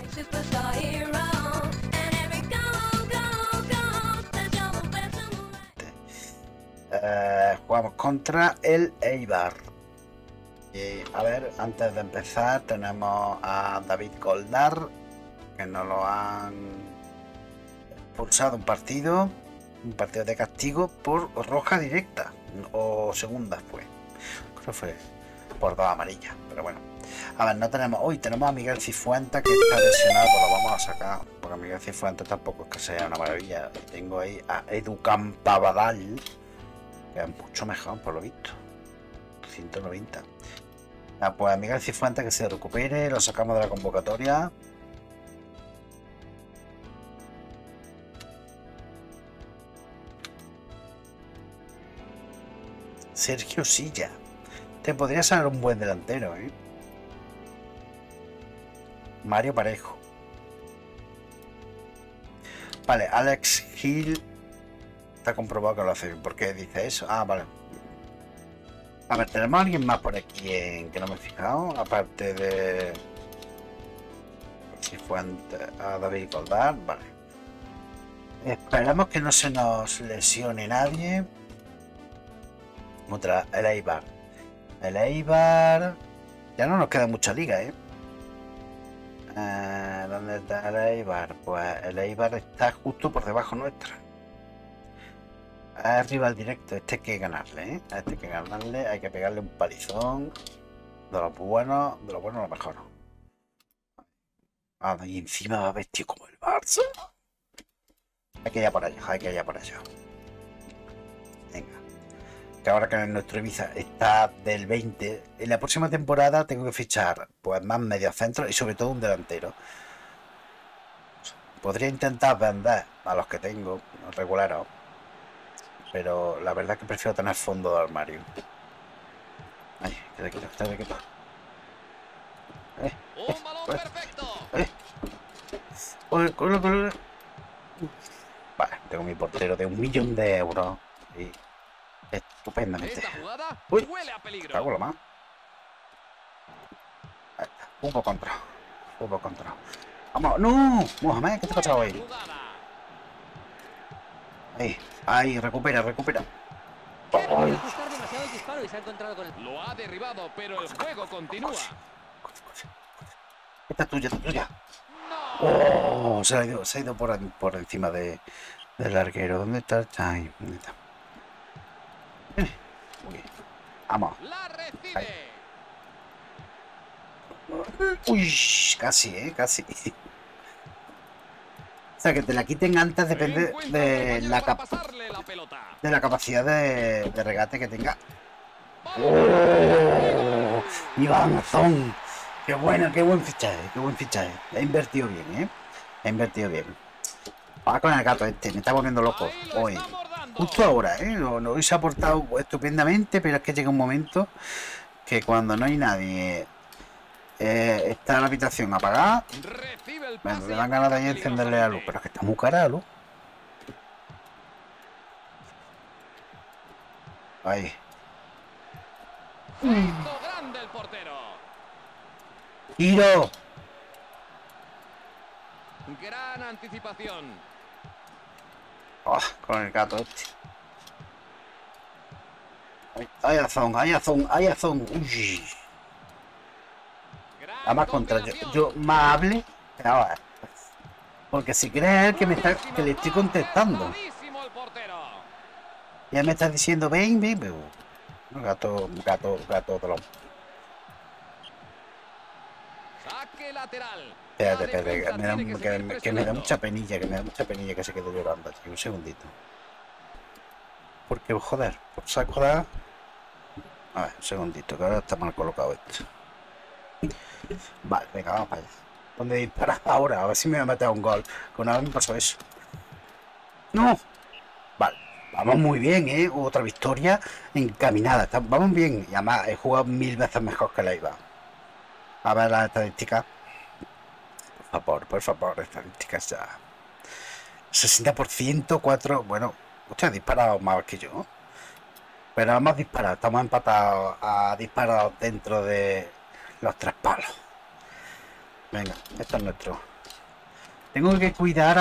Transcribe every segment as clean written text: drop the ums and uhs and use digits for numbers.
Jugamos contra el Eibar. Y a ver, antes de empezar tenemos a David Goldar, que nos lo han expulsado un partido de castigo por roja directa o segunda fue, creo que fue por 2 amarillas, pero bueno. A ver, no tenemos, hoy tenemos a Miguel Cifuentes que está lesionado, pues lo vamos a sacar, porque Miguel Cifuentes tampoco es que sea una maravilla. Tengo ahí a Edu Campabadal, que es mucho mejor por lo visto, 190. Pues a Miguel Cifuentes que se recupere, lo sacamos de la convocatoria. Sergio Silla, te podría ser un buen delantero, ¿eh? Mario Parejo. Vale, Alex Gil está comprobado que lo hace bien. ¿Por qué dice eso? Ah, vale. A ver, ¿tenemos a alguien más por aquí en que no me he fijado? Aparte de Cifuentes, a David Goldar, vale. Esperamos que no se nos lesione nadie. Otra, el Eibar. El Eibar. Ya no nos queda mucha liga, ¿eh? ¿Dónde está el Eibar? Pues el Eibar está justo por debajo nuestra. Es rival directo, este hay que ganarle, ¿eh? A este hay que ganarle, hay que pegarle un palizón. De lo bueno lo mejor. Ah, y encima va vestido como el Barça. Hay que ir a por allá, hay que ir a por allá. Venga. Que ahora que nuestro Ibiza está del 20, en la próxima temporada tengo que fichar pues más mediocentros y sobre todo un delantero. Podría intentar vender a los que tengo regulares, pero la verdad que prefiero tener fondo de armario. Ay, queda quieto, queda quieto. Un balón perfecto. Vale, tengo mi portero de 1.000.000 de euros. Y estupendamente. Esta jugada Uy, huele a peligro. cago la más. Ahí está. Hubo contra. Vamos, no, Mohamed, ¿qué te ha pasado ahí? Ahí, recupera. Lo ha derribado, pero el juego continúa. Esta es tuya. No. Oh, se ha ido por encima del larguero. ¿Dónde está el time? ¿Dónde está? Muy bien. Vamos. La recibe. Uy, casi, casi. O sea, que te la quiten antes depende de la capacidad de regate que tenga. ¡Oh! Iván Zon. Qué buen fichaje. He invertido bien, Va con el gato este, me está volviendo loco hoy. Justo ahora, Hoy se ha portado estupendamente, pero es que llega un momento que cuando no hay nadie, está la habitación apagada, me dan ganas de encenderle la luz, pero es que está muy cara la luz. Ahí. Grande el portero. ¡Tiro! Gran anticipación. Oh, con el gato este. Hay azón. Uy. Además contra yo más hable. Ahora. Porque si crees que le estoy contestando. Ya me estás diciendo, ven. Gato de Saque lateral. Espérate, que me da mucha penilla, que se quede llorando, tío. Un segundito. Porque, joder, por saco da. A ver, un segundito, que ahora está mal colocado esto. Vale, venga, vamos para allá. ¿Dónde disparas ahora? A ver si me va a meter un gol. Con nada me pasó eso. ¡No! Vale, vamos muy bien, Otra victoria encaminada. Vamos bien. Y además he jugado 1000 veces mejor que la IVA. A ver las estadísticas. Por favor, estadísticas ya. 60%, 4. Bueno, usted ha disparado más que yo. Pero hemos disparado, estamos empatados a disparar dentro de los 3 palos. Venga, esto es nuestro. Tengo que cuidar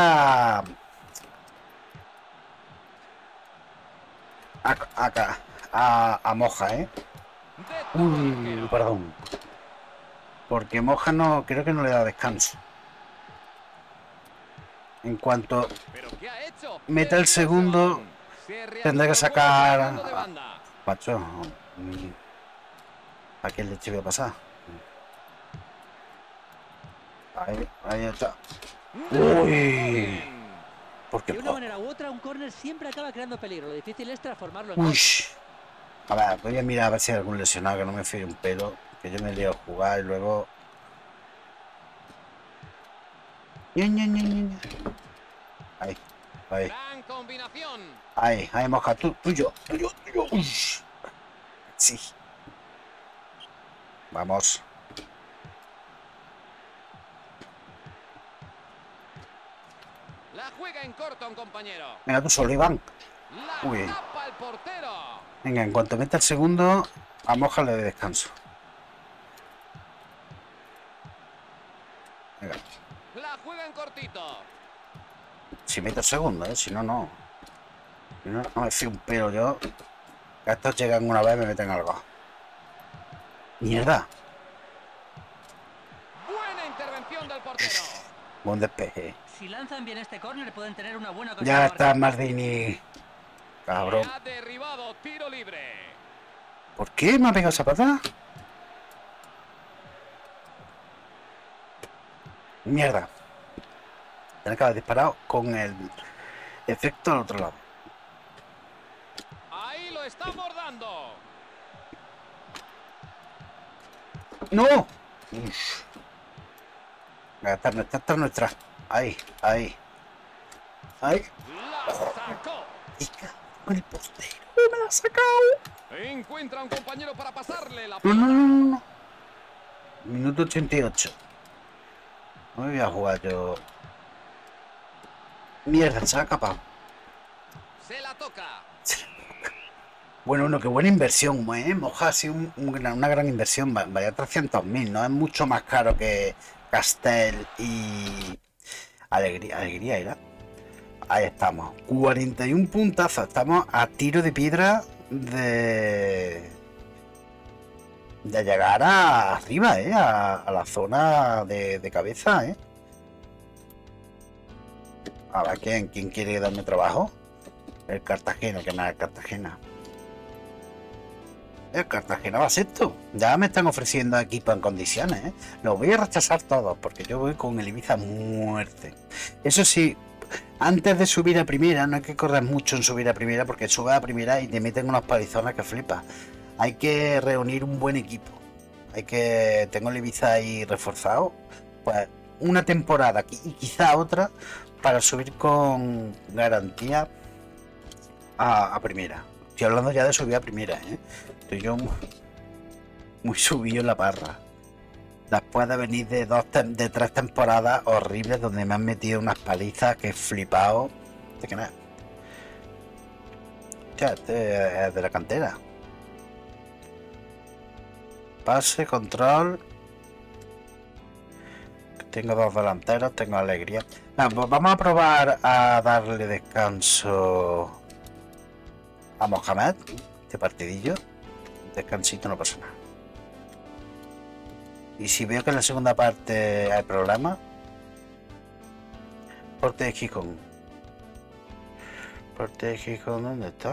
a Moja, ¿eh? De todo el arquero. Perdón. Porque Moja no, creo que no le da descanso. En cuanto ¿Pero qué ha hecho? meta el segundo, tendré que sacar macho. ¿A quién leche voy a pasar? Ahí está. Uy. Porque de una manera u otra, un córner siempre acaba creando peligro. Lo difícil es transformarlo en... Uy. A ver, voy a mirar a ver si hay algún lesionado que no me fíe un pelo. Que yo me lío a jugar y luego. Ahí, ahí. Gran combinación. Ahí, Moja, tuyo. Uy. Sí. Vamos. La juega en corto un compañero. Venga, tú solo, Iván. La Uy. tapa el portero. Venga, en cuanto meta el segundo, a Moja le de descanso. Venga. La juega en cortito. Si meto el segundo, si no, no. Si no, no me fío un pelo yo. Que estos llegan una vez y me meten algo. ¡Mierda! Buena intervención del portero. Buen despeje. Si lanzan bien este córner pueden tener una buena ocasión. Ya está Mardini. Cabrón. Ha derribado, tiro libre. ¿Por qué me ha pegado esa patada? Mierda. Tenía que haber disparado con el efecto al otro lado. Ahí lo está abordando. ¡No! Uf. Esta es nuestra. Ahí. La sacó. Con el portero. Me la ha sacado. Encuentra un compañero para pasarle la No, pelota. no. Minuto 88. No me voy a jugar yo. Mierda, se ha escapado. Se la toca. Bueno, qué buena inversión, Moja ha sido una gran inversión. Vaya 300.000, ¿no? Es mucho más caro que Castel y Alegría era. Ahí estamos. 41 puntazos. Estamos a tiro de piedra de llegar arriba, a la zona de cabeza, A ver, ¿quién quiere darme trabajo? El Cartagena, que nada, el Cartagena. El Cartagena va a ser esto. Ya me están ofreciendo equipo en condiciones, Los voy a rechazar todos porque yo voy con el Ibiza a muerte. Eso sí, antes de subir a primera, no hay que correr mucho en subir a primera porque subes a primera y te meten unas palizonas que flipas. Hay que reunir un buen equipo. Tengo el Ibiza ahí reforzado. Pues una temporada y quizá otra para subir con garantía a primera. Estoy hablando ya de subir a primera, Estoy yo muy subido en la parra. Después de venir de 3 temporadas horribles donde me han metido unas palizas que he flipado. ¿De qué nada? Ya, este es de la cantera. Pase, control. Tengo 2 delanteros, tengo Alegría. Pues vamos a probar a darle descanso a Mohamed. Este partidillo. Descansito, no pasa nada. Y si veo que en la segunda parte hay problemas, Porte de Gijón. Porte de Gijón, ¿dónde está?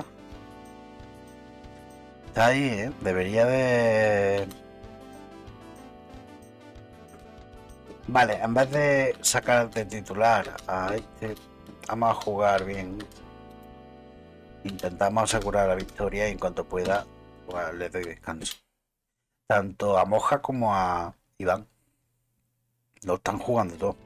Está ahí, Debería de... Vale, en vez de sacar de titular a este, vamos a jugar bien. Intentamos asegurar la victoria y en cuanto pueda, pues le doy descanso. Tanto a Moja como a Iván. Lo están jugando todo.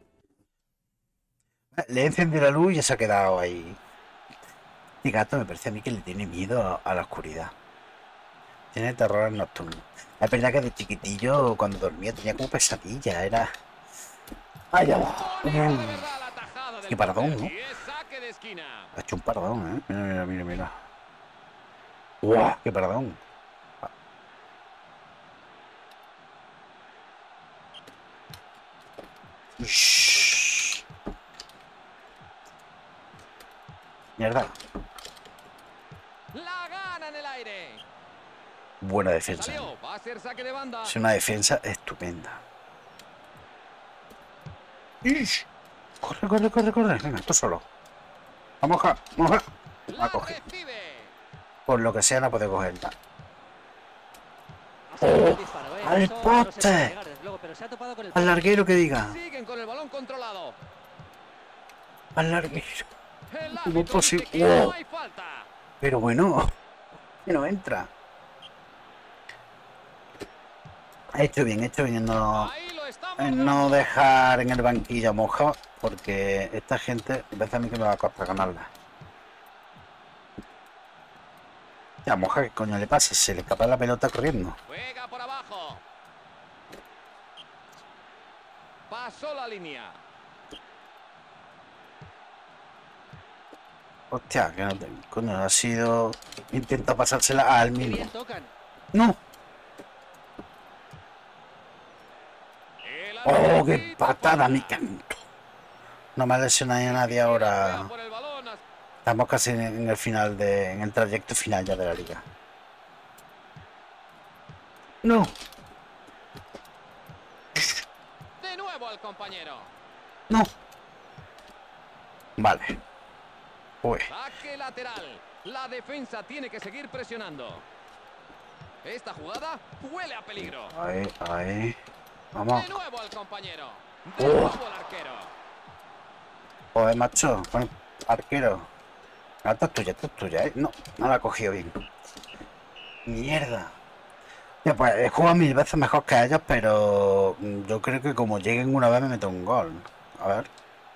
Le he encendido la luz y ya se ha quedado ahí. Este gato me parece a mí que le tiene miedo a la oscuridad. Tiene terror al nocturno. Es verdad que de chiquitillo, cuando dormía, tenía como pesadilla. Era... ¡Ay, ya va! ¡Qué pardón, ¿no? Ha hecho un pardón, Mira. ¡Guau! ¡Qué pardón! Ush. Mierda. La gana en el aire. Buena defensa. Salió. Va a ser saque de banda. Es una defensa estupenda. ¡Ish! Corre, corre, corre, corre. Venga, tú solo. Vamos a La coger. recibe. Por lo que sea, no puede cogerla. Ha salido el disparo, ¡Al Eso no se puede poste! negar, desde luego, pero se ha topado con el Al larguero que diga. Siguen con el balón controlado. Al larguero. El No árbitro posible. dice que no Wow. hay falta. Pero bueno, que no entra. He hecho bien en Ahí lo estamos. no dejar en el banquillo a Moja, porque esta gente parece a mí que me va a costar ganarla. Ya, Moja, ¿qué coño le pasa? Se le escapa la pelota corriendo. Juega por abajo. Pasó la línea. Hostia, que no te... Coño, ha sido... Intenta pasársela al Qué mismo. bien tocan. ¡No! El ¡Oh, árbitro qué pita patada, fuera. mi canto! No me ha lesionado a nadie ahora. Juega por el balón. Estamos casi en el final en el trayecto final ya de la liga. No, De nuevo al compañero. no. Vale. Uy, Saque lateral. La defensa tiene que seguir presionando. Esta jugada huele a peligro. ahí. Vamos. De nuevo al compañero. Oh. De nuevo al arquero. Joder, macho. Con el arquero. Esta es tuya, ¿eh? No, no la ha cogido bien. Mierda. Ya, pues he jugado 1000 veces mejor que ellos, pero yo creo que como lleguen una vez me meto un gol. A ver.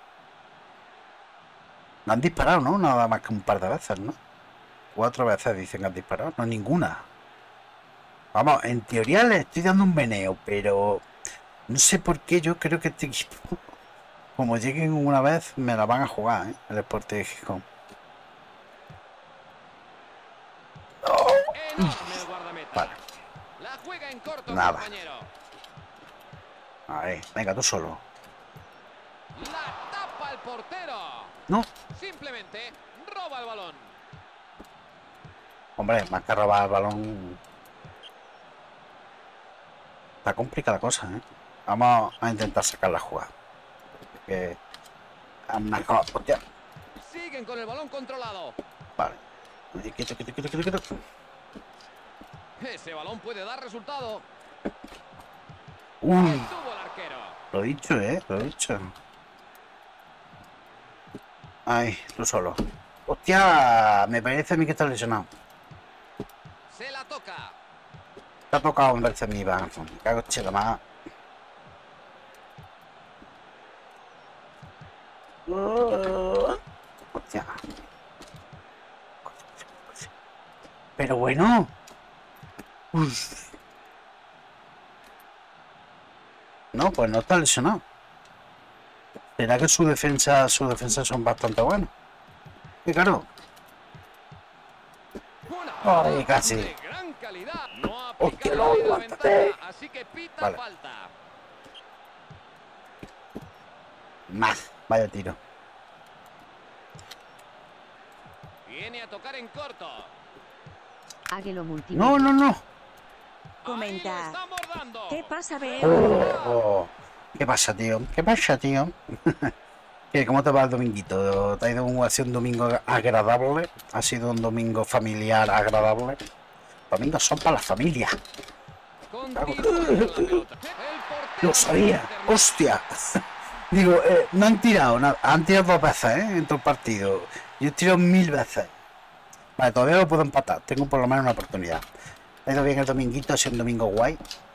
No han disparado, ¿no? Nada más que un par de veces, ¿no? 4 veces dicen que han disparado. No, ninguna. Vamos, en teoría le estoy dando un meneo, pero no sé por qué yo creo que este equipo, como lleguen una vez, me la van a jugar, ¿eh? El Sporting de Gijón. Enorme el guardameta. Vale. La juega en corto, Nada. compañero. Ahí, venga, tú solo. La tapa el portero. No, Simplemente roba el balón. hombre, más que robar el balón. Está complicada la cosa, ¿eh? Vamos a intentar sacar la jugada. Que mejor. Hostia. Siguen con el balón controlado. Vale. Quieto. Ese balón puede dar resultado. Uy, Estuvo el arquero. lo he dicho, lo he dicho. Ay, tú solo. Hostia, me parece a mí que está lesionado. Se la toca. Te ha tocado en verse a mí, va. Me cago en chica más. Hostia. Pero bueno. Uf. No, pues no está lesionado. ¿Será que sus defensas son bastante buenas? Y claro. Una Ay, casi. de gran calidad. No ha Hostia, aplicado no, la aguántate. ventaja, así que pita Vale. falta. Más. Vaya tiro. Viene a tocar en corto. Águilo Multimedia. No. Ahí Comenta. lo está abordando. ¿Qué pasa, Bea? Oh. ¿Qué pasa, tío? ¿Cómo te va el dominguito? ¿Te ha ido ha sido un domingo agradable? ¿Ha sido un domingo familiar agradable? Domingos son para la familia. Continúa con la pelota. El portero Lo sabía. interna. ¡Hostia! Digo, no han tirado nada. Han tirado 2 veces, en todo el partido. Yo he tirado 1000 veces. Vale, todavía lo puedo empatar. Tengo por lo menos una oportunidad. ¿Te ha ido bien el dominguito? ¿Ha sido un domingo guay?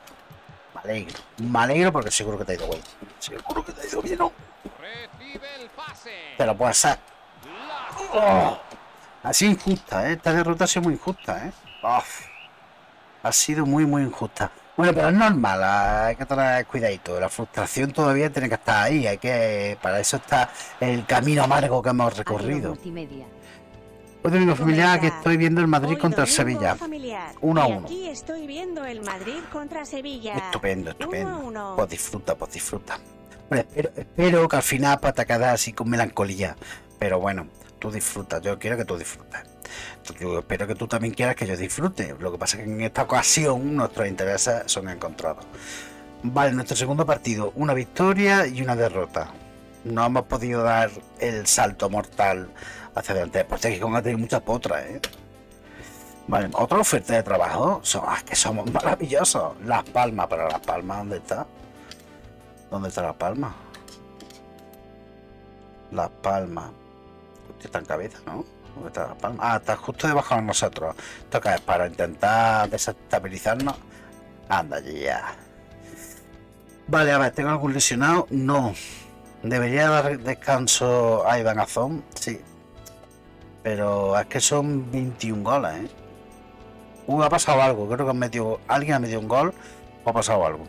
Me alegro porque seguro que te ha ido guay. Seguro que te ha ido bien, ¿no? Recibe el pase. Te lo puedo hacer. La Oh, ha sido injusta, esta derrota ha sido muy injusta, Uf, ha sido muy injusta. Bueno, pero es normal, hay que tener cuidadito. La frustración todavía tiene que estar ahí, para eso está el camino amargo que hemos Águilo recorrido. Multimedia. Hoy domingo familiar que Comenta. estoy viendo el Madrid Hoy contra el domingo Sevilla. familiar. 1-1. Y aquí estoy viendo el Madrid contra Sevilla. Estupendo. 1-1. Pues disfruta. Bueno, espero que al final pues, te quedas así con melancolía. Pero bueno, tú disfrutas, yo quiero que tú disfrutes. Yo espero que tú también quieras que yo disfrute. Lo que pasa es que en esta ocasión nuestros intereses son encontrados. Vale, nuestro segundo partido, una victoria y una derrota. No hemos podido dar el salto mortal hacia adelante. Pues es que ha tenido muchas potras, ¿eh? Vale, otra oferta de trabajo. Que somos maravillosos. Las Palmas, pero Las Palmas, ¿dónde está? ¿Dónde está Las Palmas? Las Palmas. Está en cabeza, ¿no? ¿Dónde está Las Palmas? Ah, está justo debajo de nosotros. ¿Esto qué es? Para intentar desestabilizarnos. Anda ya. Vale, a ver, ¿tengo algún lesionado? No. ¿Debería dar descanso a Iván Azón? Sí. Pero es que son 21 goles, ¿eh? Ha pasado algo. Creo que alguien ha metido un gol o ha pasado algo.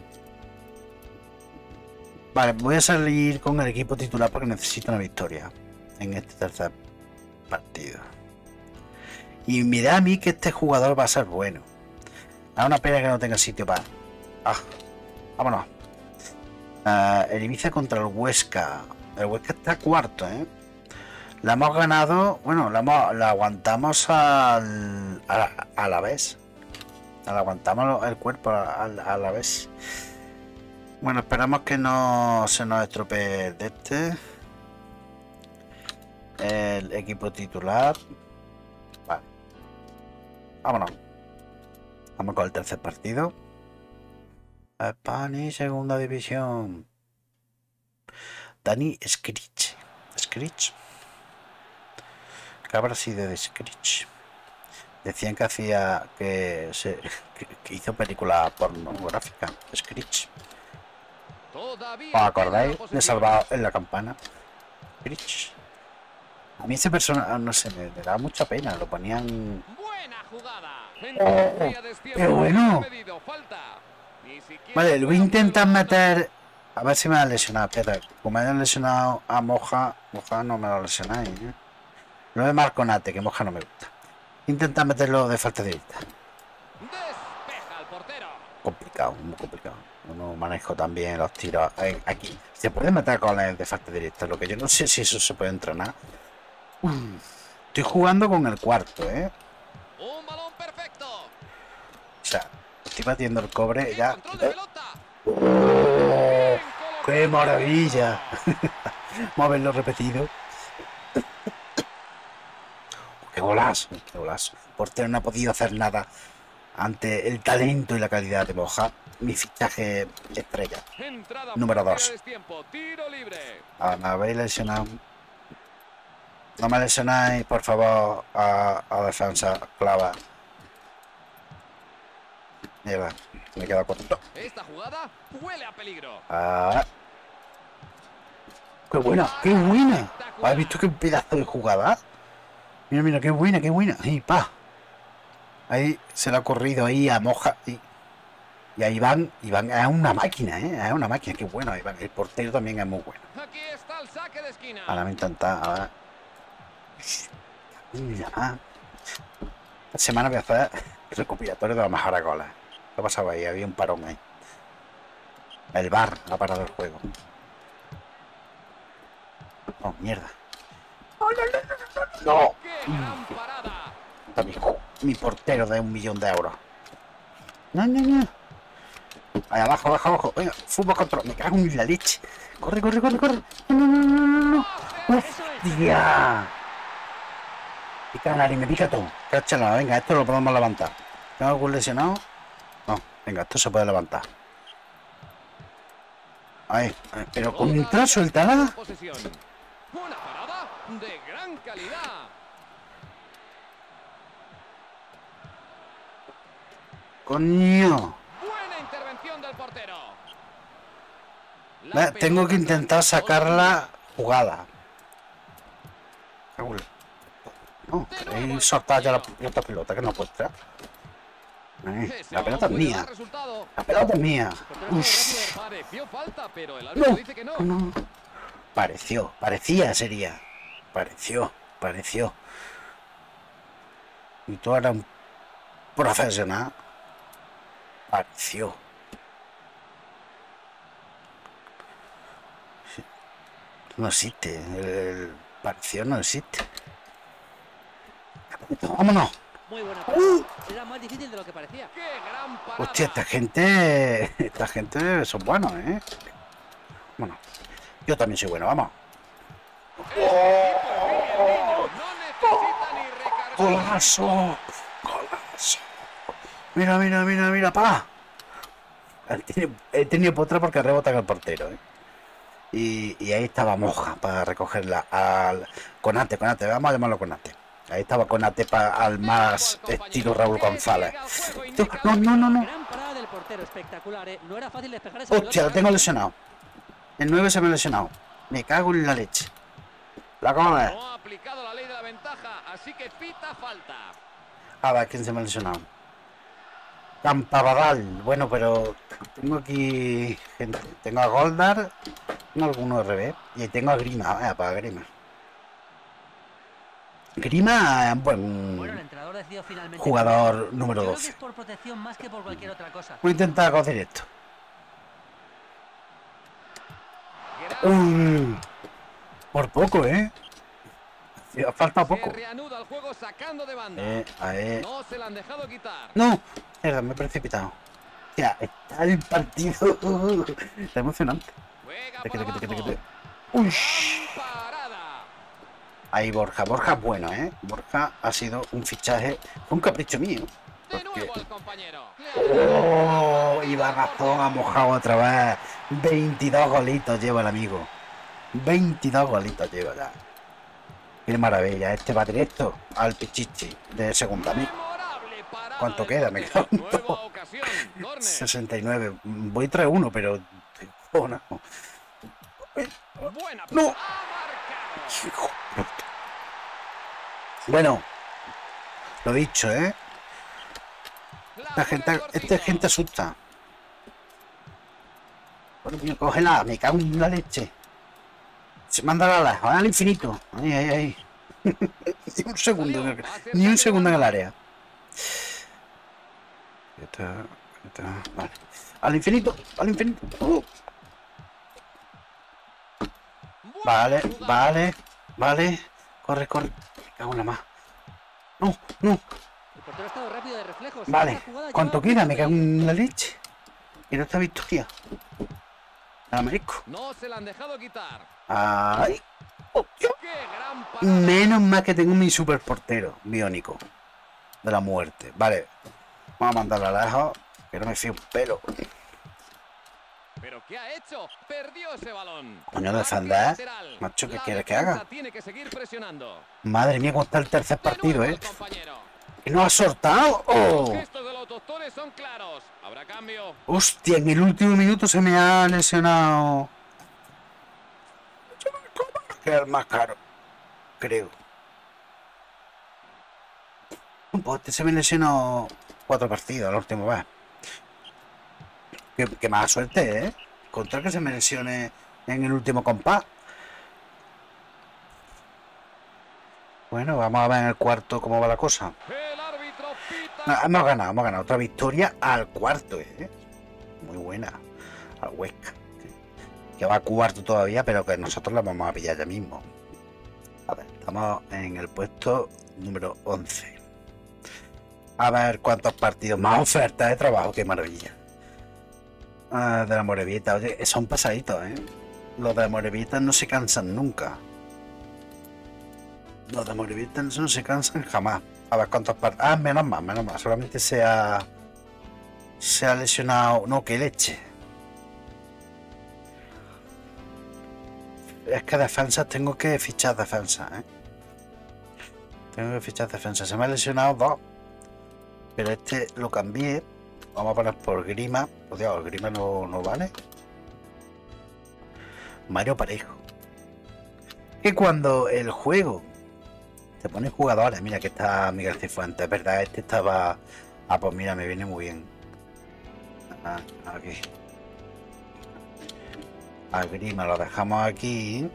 Vale, voy a salir con el equipo titular porque necesito una victoria en este tercer partido. Y me da a mí que este jugador va a ser bueno. Es una pena que no tenga sitio para... Ah, vámonos. El Ibiza contra el Huesca. El Huesca está cuarto, ¿eh? La hemos ganado, bueno, la aguantamos a la vez. La aguantamos el cuerpo a la vez. Bueno, esperamos que no se nos estropee de este. El equipo titular. Vale. Vámonos. Vamos con el tercer partido. España, segunda división. Dani Skrich. Skrich. ¿Qué habrá sido de Skrich? Decían que hacía que hizo películas pornográficas. Skrich. ¿Os acordáis de Salvado en la Campana? Skrich. A mí ese personaje, no sé, me da mucha pena. Lo ponían. Buena jugada. ¡Qué bueno! Vale, lo voy a intentar meter. A ver si me ha lesionado. Espera, como me hayan lesionado a Moja no me lo lesionáis, ¿eh? No me marco Nate, que Moja no me gusta. Intentar meterlo de falta directa. Despeja al portero. Complicado, muy complicado. No manejo también los tiros. Aquí se puede meter goles de falta directa. Lo que yo no sé si eso se puede entrenar. Estoy jugando con el cuarto, ¿eh? Un balón perfecto. O sea, estoy batiendo el cobre ya. Control de pelota. ¡Oh! ¡Qué maravilla! Vamos a verlo repetido. ¡Qué golazo! ¡Qué golazo! Portero no ha podido hacer nada ante el talento y la calidad de Moja. Mi fichaje estrella. Entrada Número fuera 2. de destiempo, tiro libre. Me habéis lesionado. No me lesionáis, por favor, a defensa clava. Mierda, me he quedado corto. Esta jugada huele a peligro. ¡Qué buena! ¡Qué buena! ¿Has visto qué pedazo de jugada? Mira, mira, qué buena, qué buena. Ahí, pa. Ahí se le ha corrido ahí a Moja. Y a Iván es una máquina, ¿eh? Es una máquina, qué bueno, Iván. El portero también es muy bueno. Aquí está el saque de esquina. Ahora me intenta, ahora. Mira. Esta semana voy a hacer recopilatorio de los mejores goles. ¿Qué ha pasado ahí? Había un parón ahí. El VAR ha parado el juego. Oh, mierda. No. ¡Qué gran parada! Está mi portero de 1 millón de euros. No, no, no. Ahí abajo, abajo, abajo. Venga, fútbol control. Me cago en la leche. Corre, corre, corre, corre. No, no, no, no, no, no. ¡Hostia! Pica nariz, me pica todo. Cáchala, venga, esto lo podemos levantar. ¿Tengo algún lesionado? No, venga, esto se puede levantar. Ahí, pero contra, suéltala. Posesión. Una parada de gran calidad. Coño. Buena intervención del portero. Tengo que intentar sacarla jugada. No, queréis soltar ya la pelota que no puede entrar. La pelota es mía. La pelota es mía. Pareció falta, pero el árbitro dice que no. No. Parecía sería. Pareció. Y tú eras un profesional. Pareció. No existe. El pareció no existe. Vámonos. Muy buena parada. Era más difícil de lo que parecía. ¡Qué gran parada! Hostia, esta gente son buenos, ¿eh? Bueno, yo también soy bueno, vamos. Este equipo es Villarreal, no necesita ni recargar. ¡Golazo! ¡Golazo! Mira, mira, mira, mira, pa. He tenido potra porque rebota en el portero, ¿eh? Y ahí estaba Moja para recogerla al Conate, vamos a llamarlo Conate. Ahí estaba Conate al más estilo Raúl González. No, no, no, no. Gran parada del portero, espectacular, ¿eh? No era fácil despejar esa Hostia, lo pelota. tengo lesionado. El 9 se me ha lesionado. Me cago en la leche. La cola. No ha aplicado la ley de la ventaja, así que pita falta. A ver, ¿quién se me ha lesionado? Campabadal. Bueno, pero tengo aquí gente. Tengo a Goldar, tengo alguno RB y tengo a Grima. Para Grima. Grima es un Bueno, el buen entrenador decidió finalmente jugador número Yo creo que 12. es por protección más que por cualquier otra cosa. Voy a intentar coger esto. Gran- Por poco, ¿eh? Falta Se poco. reanuda el juego sacando de banda. Ahí. No se la han dejado quitar. No, mierda, me he precipitado. Ya, está el partido. Está emocionante. Juega Te, por te, te, te, te, abajo. te. Uy. Gran parada. Ahí Borja. Borja es bueno, ¿eh? Borja ha sido un fichaje. Fue un capricho mío. De Porque... nuevo al compañero. ¡Oh! Iba Gastón, ha mojado otra vez. 22 golitos lleva el amigo. 22 golitos lleva ya. Qué maravilla. Este va directo al Pichichi de segunda. Memorable parada ¿Cuánto del queda? Me portero. quedan Nueva dos. ocasión. Córner. 69. Voy 3-1, pero... Oh, no. Buena. No. Ha marcado. Hijo de puta. Bueno, lo dicho, ¿eh? Esta gente asusta. Bueno, mío, cógela, me cago en la leche. Se manda al infinito. Ahí, ahí, ahí. Ni un segundo, ni un segundo en el área. Vale. Al infinito, al infinito. Vale, vale, vale. Corre, corre. Me cago en la más. No, no. El portero ha estado rápido de reflejos. Vale. Esta jugada ¿Cuánto lleva queda? mucho Me cago peligro. en la leche. Quiero esta victoria. Me la merezco. No se la han dejado quitar. Ay. Hostia. ¡Qué gran parada! Menos mal que tengo mi super portero biónico de la muerte. Vale. Vamos a mandarlo a lejos. Que no me fío un pelo. ¿Pero qué ha hecho? Perdió ese balón. Coño, Marca defender. lateral. Macho, ¿qué La quieres que defensa haga? Tiene que seguir presionando. Madre mía, cómo está el tercer De partido, nuevo ¿eh? al compañero. Que no ha soltado. Los ¡Oh! gestos de los doctores son claros. Habrá cambio. Hostia, en el último minuto se me ha lesionado. Que es el más caro, creo. Pues este se me lesionó 4 partidos la última vez. Qué mala suerte, ¿eh? Contra que se me lesione en el último compás. Bueno, vamos a ver en el cuarto cómo va la cosa. El árbitro pita. No, hemos ganado otra victoria al cuarto, ¿eh? Muy buena. Al Huesca. Que va a cuarto todavía, pero que nosotros la vamos a pillar ya mismo. A ver, estamos en el puesto número 11. A ver cuántos partidos. Más ofertas de trabajo, qué maravilla. Ah, de la Morevieta, oye, son pasaditos, ¿eh? Los de Morevieta no se cansan nunca. Los de Morevieta no se cansan jamás. A ver cuántos partidos. Ah, menos mal. Solamente se ha lesionado. No, qué leche. Es que defensas tengo que fichar defensas, ¿eh? Tengo que fichar defensas. Se me ha lesionado 2. Pero este lo cambié. Vamos a poner por Grima. Oh, Dios, Grima no vale. Mario Parejo. Que cuando el juego te pone jugadores. Mira que está Miguel Cifuentes. Es verdad, este estaba... Ah, pues mira, me viene muy bien. Ah, aquí. A Grima lo dejamos aquí.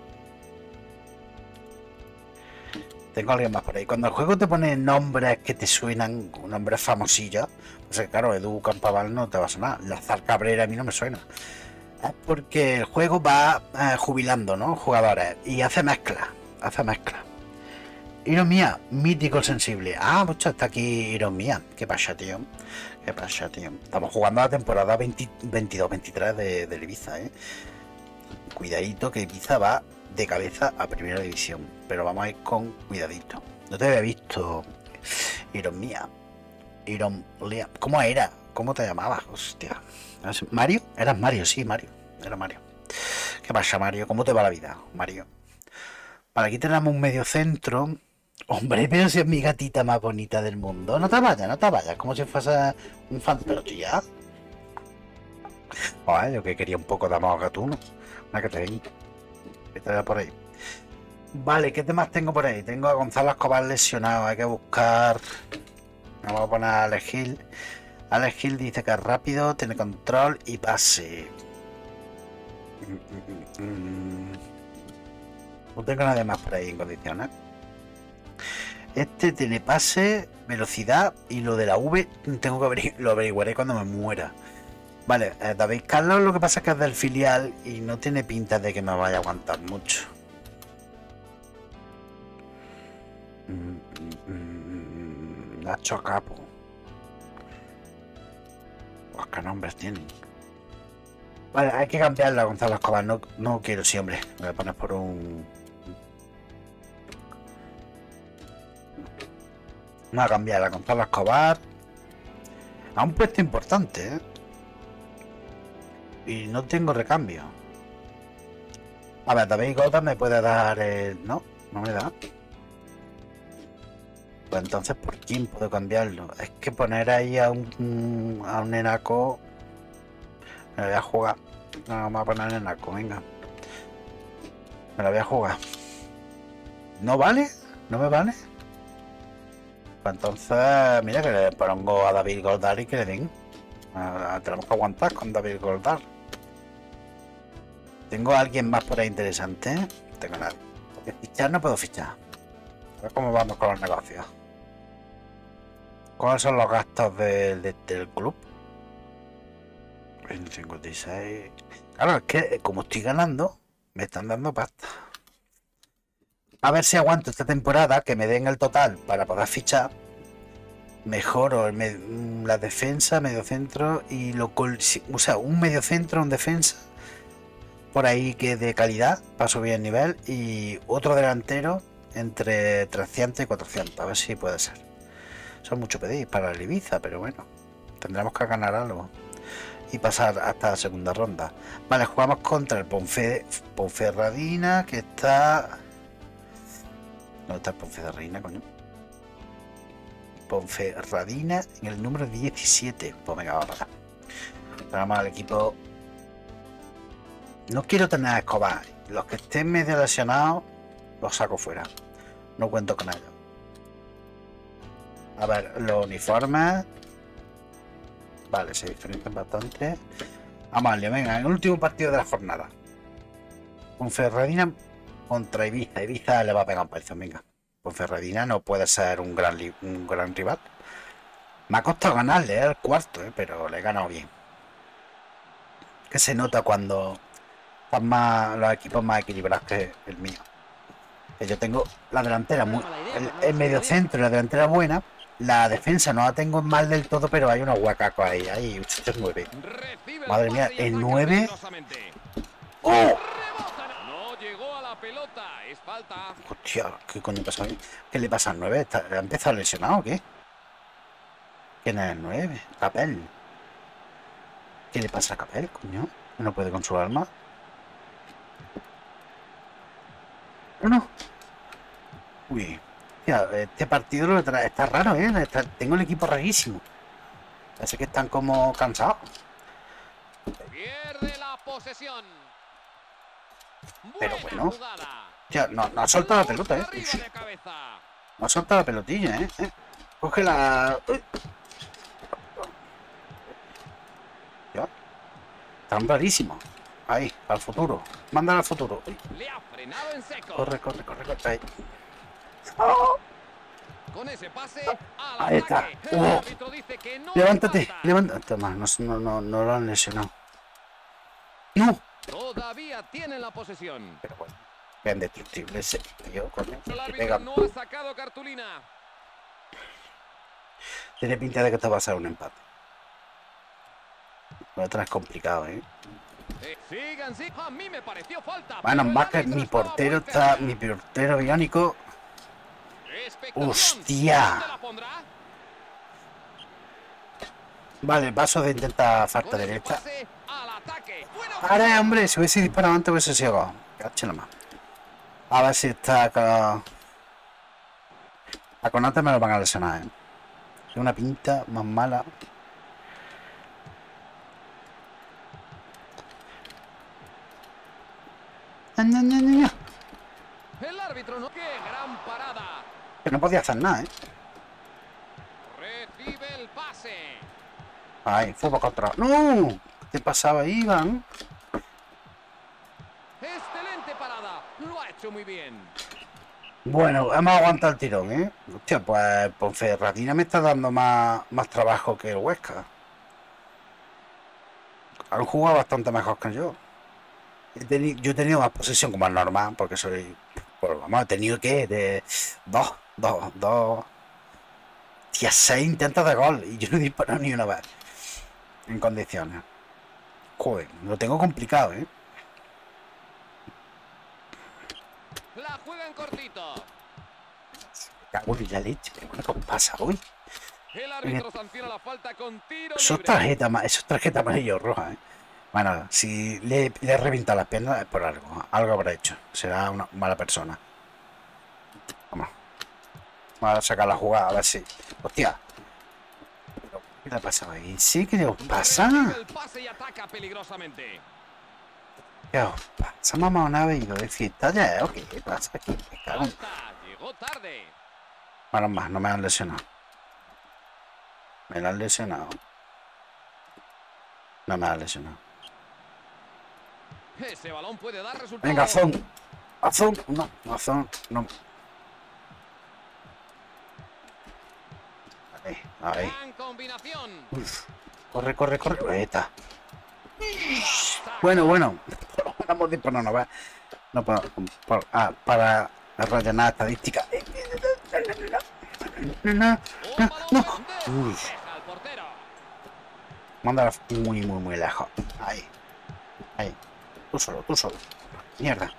Tengo a alguien más por ahí. Cuando el juego te pone nombres que te suenan, nombres famosillos, pues claro, Edu Campaval no te va a sonar. Lazar Cabrera a mí no me suena. Es porque el juego va jubilando, ¿no? Jugadores y hace mezcla. Iron Mía, mítico sensible. Ah, mucho está aquí Iron Mía. ¿Qué pasa, tío? ¿Qué pasa, tío? Estamos jugando la temporada 22-23 del Ibiza, ¿eh? Cuidadito que Ibiza va de cabeza a primera división. Pero vamos a ir con cuidadito. No te había visto, Iron Mía. Iron Mía. ¿Cómo era? ¿Cómo te llamabas? Hostia. ¿Mario? Eras Mario, sí, Mario. Era Mario. ¿Qué pasa, Mario? ¿Cómo te va la vida, Mario? Para aquí tenemos un medio centro. Hombre, pero si es mi gatita más bonita del mundo. No te vayas, no te vayas. Como si fuese un fan. Pero tú ya. Joder, yo que quería un poco de amor gatuno. Una que te ven. Que te vea por ahí. Vale, ¿qué temas tengo por ahí? Tengo a Gonzalo Escobar lesionado. Hay que buscar. Vamos a poner a Alex Gil. Alex Gil dice que es rápido, tiene control y pase. No tengo nada más por ahí en condiciones. Este tiene pase, velocidad y lo de la V tengo que lo averiguaré cuando me muera. Vale, David Carlos lo que pasa es que es del filial y no tiene pinta de que me vaya a aguantar mucho. Nacho Capo. Pues qué nombres tienen. Vale, hay que cambiarla, Gonzalo Escobar. No quiero, sí, hombre. Me voy a poner por un... Vamos a cambiarla, Gonzalo Escobar. A un puesto importante, ¿eh? Y no tengo recambio. A ver, David Gota me puede dar el... No, no me da. Pues entonces, ¿por quién puedo cambiarlo? Es que poner ahí a un enaco... Me lo voy a jugar. No, vamos a poner enaco, venga. Me lo voy a jugar. ¿No vale? ¿No me vale? Pues entonces, mira que le pongo a David Goldar y que le den. Tenemos que aguantar con David Goldar. ¿Tengo a alguien más por ahí interesante? No tengo nada. Porque fichar no puedo fichar. A ver cómo vamos con los negocios. ¿Cuáles son los gastos del club? 56. Claro, es que como estoy ganando, me están dando pasta. A ver si aguanto esta temporada, que me den el total para poder fichar. Mejoro la defensa, medio centro y o sea, un medio centro, un defensa por ahí que de calidad para subir el nivel y otro delantero entre 300 y 400. A ver si puede ser. Son mucho pedir para el Ibiza, pero bueno, tendremos que ganar algo y pasar hasta la segunda ronda. Vale, jugamos contra el Ponferradina, que está... ¿Dónde está el Ponferradina, coño? Ponferradina en el número 17. Pues venga, vamos a vamos al equipo. No quiero tener a Escobar. Los que estén medio lesionados los saco fuera. No cuento con ellos. A ver, los uniformes. Vale, se diferencian bastante. Vamos al lío, venga, en el último partido de la jornada. Ponferradina contra Ibiza. Ibiza le va a pegar un palizón, venga. Ponferradina no puede ser un gran rival. Me ha costado ganarle el cuarto, pero le he ganado bien. Que se nota cuando están más los equipos más equilibrados que el mío. Que yo tengo la delantera muy, el medio centro y la delantera buena. La defensa no la tengo mal del todo, pero hay unos huacacos ahí. Hay 9. Madre mía, el 9. ¡Oh! No llegó a la pelota, es falta. Hostia, ¿qué coño pasa ahí? ¿Qué le pasa al 9? ¿Ha empezado lesionado o qué? ¿Quién es el 9? Capel. ¿Qué le pasa a Capel, coño? ¿No puede con su arma? No. Uy. Tía, este partido lo está raro, ¿eh? Tengo el equipo rarísimo. Parece que están como cansados. Pierde la posesión. Pero bueno. Ya, no ha soltado la pelota, ¿eh? No ha soltado la pelotilla, ¿eh? Coge la... Ya. Están rarísimos. Ahí, al futuro. Mándala al futuro. Le ha frenado en seco. Corre. Ahí. Con ese pase Ahí está. Levántate. Más, no lo han lesionado. No. Todavía tienen la posesión. Pero bueno. Que indestructible ese tío, coño. El Que árbitro pega. no ha sacado cartulina. Tiene pinta de que esto va a ser un empate. Lo otro es complicado, ¿eh? Sigan, sí. A mí me pareció falta. Bueno, pero el más que árbitro mi estaba portero muy está. cerca. Mi portero biónico. Expectación. ¡Hostia! ¿Dónde la pondrá? Vale, paso de intentar falta Con ese derecha. pase al ataque. Bueno, Ahora, hombre, si hubiese disparado antes hubiese sido gol. Cacho la mano. A ver si está con... A Konate me lo van a lesionar, ¿eh? Es una pinta más mala. Ña, ña, ña, ña. el árbitro no. ¡Qué gran parada! Que no podía hacer nada, ¿eh? Recibe el pase. Ay, fue para contra. ¡No! ¿Qué te pasaba, Iván? Excelente parada. Lo ha hecho muy bien. Bueno, hemos aguantado el tirón, ¿eh? Hostia, pues Ponferradina me está dando más trabajo que el Huesca. Han jugado bastante mejor que yo. Yo he tenido más posesión como es normal, porque soy... Pues vamos, he tenido que de dos... Tía, 6 intentos de gol y yo no he disparado ni una vez. En condiciones. Joder, lo tengo complicado, ¿eh? La juega en cortito. Cago en la leche. ¿Qué pasa hoy? El árbitro sanciona la falta con tiro Eso es libre. tarjeta amarilla o roja, ¿eh? Bueno, si le he reventado las piernas es por algo. Algo habrá hecho. Será una mala persona. Vamos. Vamos a sacar la jugada, a ver si... Hostia. ¿Qué le ha pasado ahí? ¿Sí? ¿Qué os pasa? Recibe el pase y ataca peligrosamente. ¿Qué os pasa, mamá? ¿No habéis ido de fiesta ya? ¿O qué pasa aquí? Me cago en... Falta. Llegó tarde. Bueno, más, no me han lesionado. Me la han lesionado. No me han lesionado. Ese balón puede dar resultado. Venga, Azón. Azón. No, Azón. No. Ahí. Gran combinación. Uf. Corre, corre, corre. Ahí está. Bueno, bueno. Por lo menos hemos disparado una vez. No puedo. Para rellenar estadística. Un No. balón Uy. despeja al portero. Mándala muy lejos. Ahí. Ahí. Tú solo. Mierda.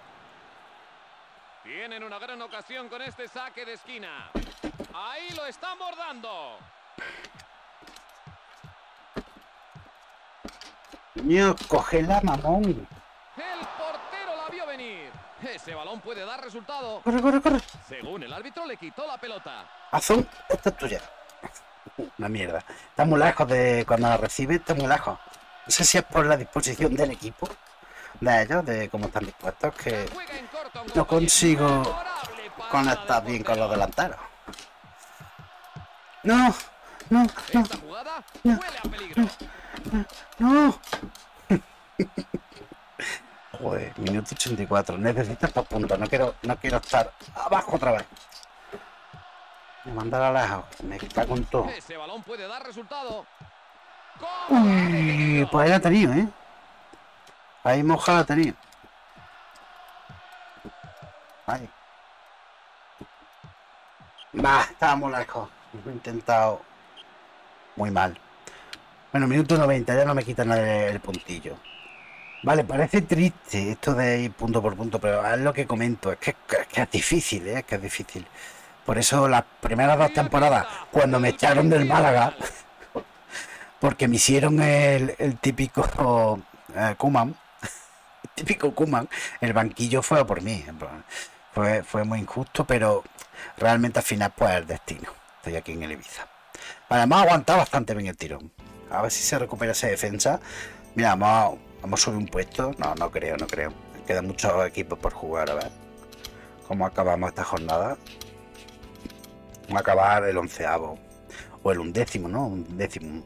Tienen una gran ocasión con este saque de esquina. Ahí lo están bordando. Niño, cógela, mamón. El portero la vio venir. Ese balón puede dar resultado. Corre, corre, corre. Según el árbitro, le quitó la pelota. Azul, esta es tuya. Una mierda. Está muy lejos de cuando la recibe, está muy lejos. No sé si es por la disposición del equipo, de ellos, de cómo están dispuestos, que Juega en corto, un no compañero. consigo Favorable parada conectar del bien con los portero. delanteros. No, no, no, Esta jugada huele a peligro. no. Joder, minuto 84. Necesito estos puntos. No quiero estar abajo otra vez. Mandarla lejos. Me cago en todo. Ese balón puede dar resultado. Uy, pues ahí la ha tenido, ¿eh? Ahí moja la ha tenido. Ahí. Va, estábamos lejos. Lo he intentado muy mal. Bueno, minuto 90, ya no me quitan el puntillo. Vale, parece triste esto de ir punto por punto, pero es lo que comento. Es que es difícil, ¿eh? Es que es difícil. Por eso las primeras 2 temporadas, cuando me echaron del Málaga, porque me hicieron el típico Koeman, el típico Koeman, el banquillo fue por mí. Fue muy injusto, pero realmente al final pues el destino. Estoy aquí en el Ibiza. Además ha aguantado bastante bien el tirón. A ver si se recupera esa defensa. Mira, vamos a subir un puesto. No creo. Quedan muchos equipos por jugar, a ver cómo acabamos esta jornada. Vamos a acabar el 11º. O el 11º, ¿no? Un décimo.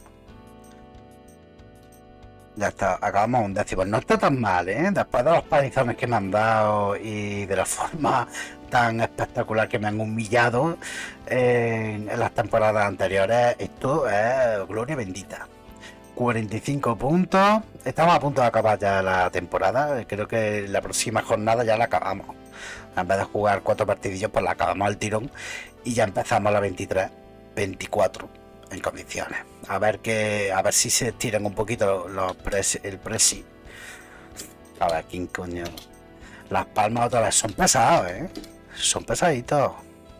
Ya está, acabamos un 10º. No está tan mal, ¿eh? Después de los palizones que me han dado y de la forma tan espectacular que me han humillado en las temporadas anteriores, esto es gloria bendita. 45 puntos. Estamos a punto de acabar ya la temporada. Creo que la próxima jornada ya la acabamos. En vez de jugar 4 partidillos, pues la acabamos al tirón. Y ya empezamos la 23, 24 en condiciones. A ver si se estiran un poquito el presi. A ver quién coño. Las palmas otra vez son pesados, son pesaditos.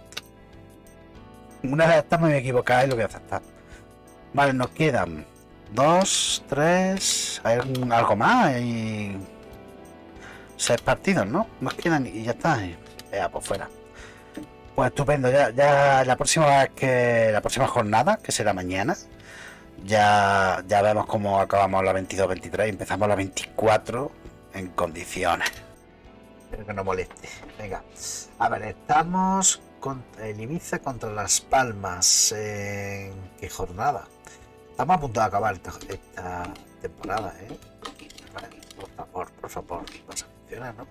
Una de estas me voy a equivocar y lo voy a aceptar. Vale, nos quedan 2, 3. Hay algo más. Hay 6 partidos, ¿no? Nos quedan y ya está. Ya, pues fuera. Pues estupendo. Ya la próxima jornada, que será mañana, ya vemos cómo acabamos la 22-23 y empezamos la 24 en condiciones. Espero que no moleste. Venga. A ver, estamos con el Ibiza contra Las Palmas. ¿Qué jornada? Estamos a punto de acabar esta temporada, Vale, por favor. Vas a funcionar, ¿no?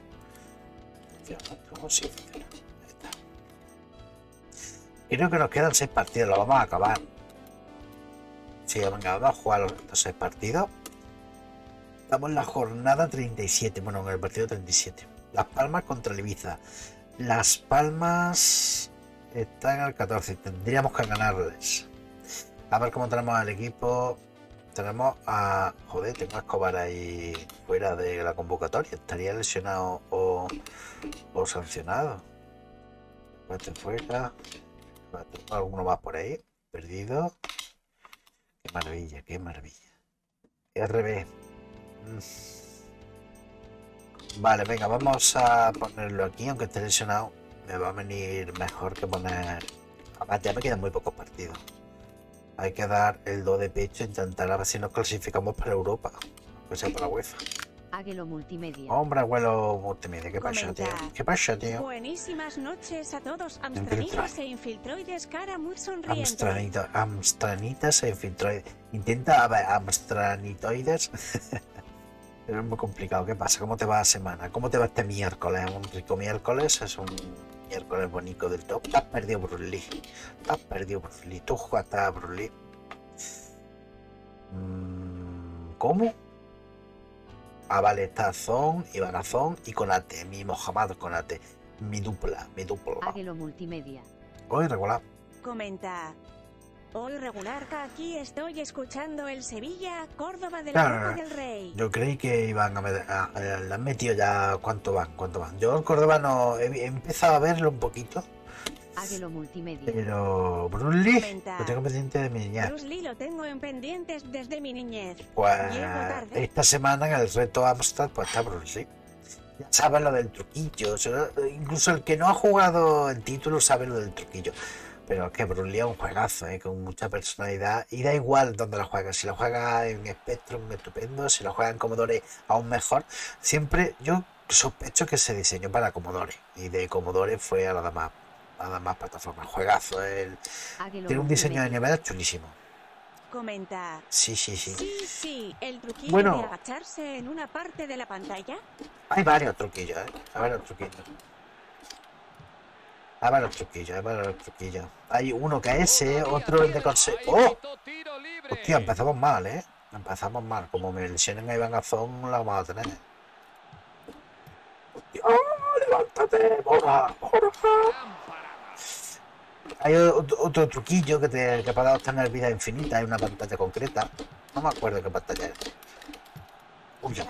¿Cómo sí funciona? Ahí está. Creo que nos quedan 6 partidos, lo vamos a acabar. Sí, venga, vamos a jugar los 6 partidos. Estamos en la jornada 37, bueno, en el partido 37. Las Palmas contra el Ibiza. Las Palmas están al 14, tendríamos que ganarles. A ver cómo tenemos al equipo. Tenemos a... Joder, tengo a Escobar ahí fuera de la convocatoria. Estaría lesionado o sancionado. Este fuera. Alguno más por ahí. Perdido. Qué maravilla, qué maravilla. RB. Vale, venga, vamos a ponerlo aquí, aunque esté lesionado. Me va a venir mejor que poner... Además, ya me quedan muy pocos partidos. Hay que dar el do de pecho e intentar a ver si nos clasificamos para Europa. Pues sea para UEFA. Águilo Multimedia. Hombre, abuelo multimedia. ¿Qué pasa, tío? ¿Qué pasa, tío? Buenísimas noches a todos. Amstranitas e infiltroides, cara muy sonriente. Amstranitas e infiltroides. Intenta, a ver, amstranitoides. Pero es muy complicado. ¿Qué pasa? ¿Cómo te va la semana? ¿Cómo te va este miércoles? Un rico miércoles. Es un miércoles bonito del top. Te has perdido Bruce Lee. Tú jugaste a Bruce Lee. ¿Cómo? Ah, vale, está Zon, Ibanazón y Conate. Mi Mohamed Conate. Mi dupla. Águilo Multimedia. Hoy regular. Comenta. Hoy regular, que aquí estoy escuchando el Sevilla, Córdoba de la Copa del Rey. Yo creí que iban a meter... le han metido ya... ¿Cuánto van? Yo el Córdoba no... He empezado a verlo un poquito. Águilo Multimedia. Pero... Bruce Lee, lo tengo pendiente de mi niñez. Bruce Lee lo tengo en pendientes desde mi niñez. Pues... esta semana en el reto Amstrad, pues está Bruce Lee. Ya sabes lo del truquillo. Incluso el que no ha jugado el título sabe lo del truquillo. Pero es que Bruce Lee es un juegazo, con mucha personalidad. Y da igual dónde la juegas. Si la juegas en Spectrum, estupendo. Si la juegas en Commodore, aún mejor. Siempre yo sospecho que se diseñó para Commodore. Y de Commodore fue a las demás plataformas. Juegazo. Tiene un diseño de nivel chulísimo. Comenta. Sí. Sí, el truquillo bueno, de agacharse en una parte de la pantalla. Hay varios truquillos, A ver los truquillos. Hay uno que es ese, otro el de consejo. ¡Oh! Hostia, empezamos mal, Empezamos mal. Como me lesionen a Iván Azón, la vamos a tener. Hostia, ¡oh! ¡Levántate, Borja! Hay otro truquillo que para obtener vida infinita. Hay una pantalla concreta. No me acuerdo qué pantalla es. Uy, ya.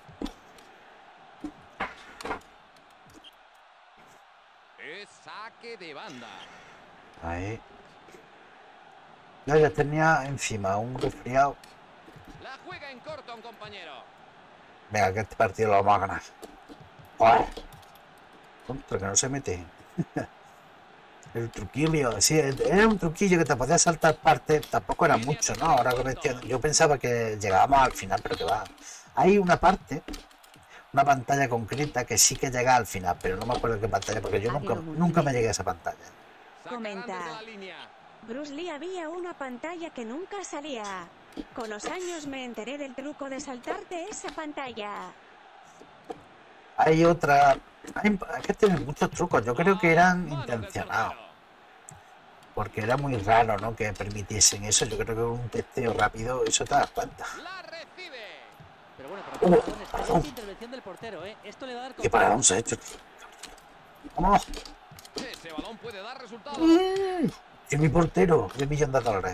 Saque de banda. Ahí. Yo ya tenía encima un resfriado. La juega en corto, un compañero. Venga, que este partido lo vamos a ganar. ¡Joder! Contra que no se mete. El truquillo, sí, era un truquillo que te podía saltar parte. Tampoco era mucho, ¿no? Ahora que yo pensaba que llegábamos al final, pero que va. Hay una parte, una pantalla concreta que sí que llega al final, pero no me acuerdo qué pantalla, porque yo nunca me llegué a esa pantalla. Comenta. Bruce Lee había una pantalla que nunca salía. Con los años me enteré del truco de saltarte esa pantalla. Hay otra... Hay que tener muchos trucos, yo creo que eran intencionados. porque era muy raro, ¿no?, que permitiesen eso. Yo creo que con un testeo rápido eso te das cuenta. La recibe. Pero bueno, por otro lado, excelente intervención del portero, ¿eh? Esto le va a dar ¿Qué paradón se ha hecho? ¡Vamos! Ese balón puede dar resultado. Es mi portero, de $1.000.000.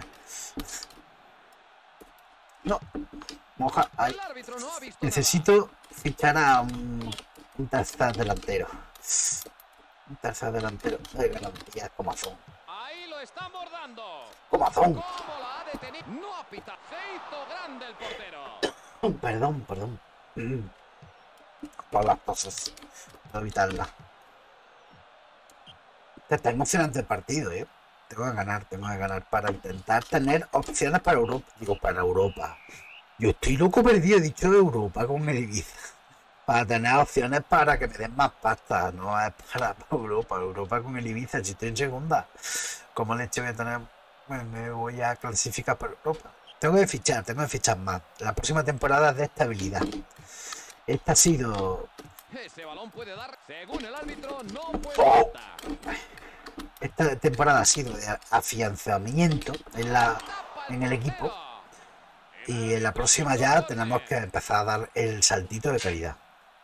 No, moja. Ay. El árbitro no ha visto Necesito fichar a un tercer delantero. Un tercer delantero de garantía, Corazón. nada. Ahí lo están bordando. Corazón. ¿Cómo la ha detenido? No ha pitado. Se hizo grande el portero. Perdón. Por las cosas. No evitarla. Está emocionante el partido, ¿eh? Tengo que ganar para intentar tener opciones para Europa. Digo, para Europa. Yo estoy loco perdido, he dicho Europa con el Ibiza. Para tener opciones para que me den más pasta. No es para Europa. Europa con el Ibiza, si estoy en segunda. ¿Cómo le voy a tener? Me voy a clasificar para Europa. Tengo que fichar más. La próxima temporada es de estabilidad. Esta ha sido... Ese balón puede dar. Según el árbitro, no puede ¡Oh! dar. Esta temporada ha sido de afianzamiento en el equipo. Y en la próxima ya tenemos que empezar a dar el saltito de calidad.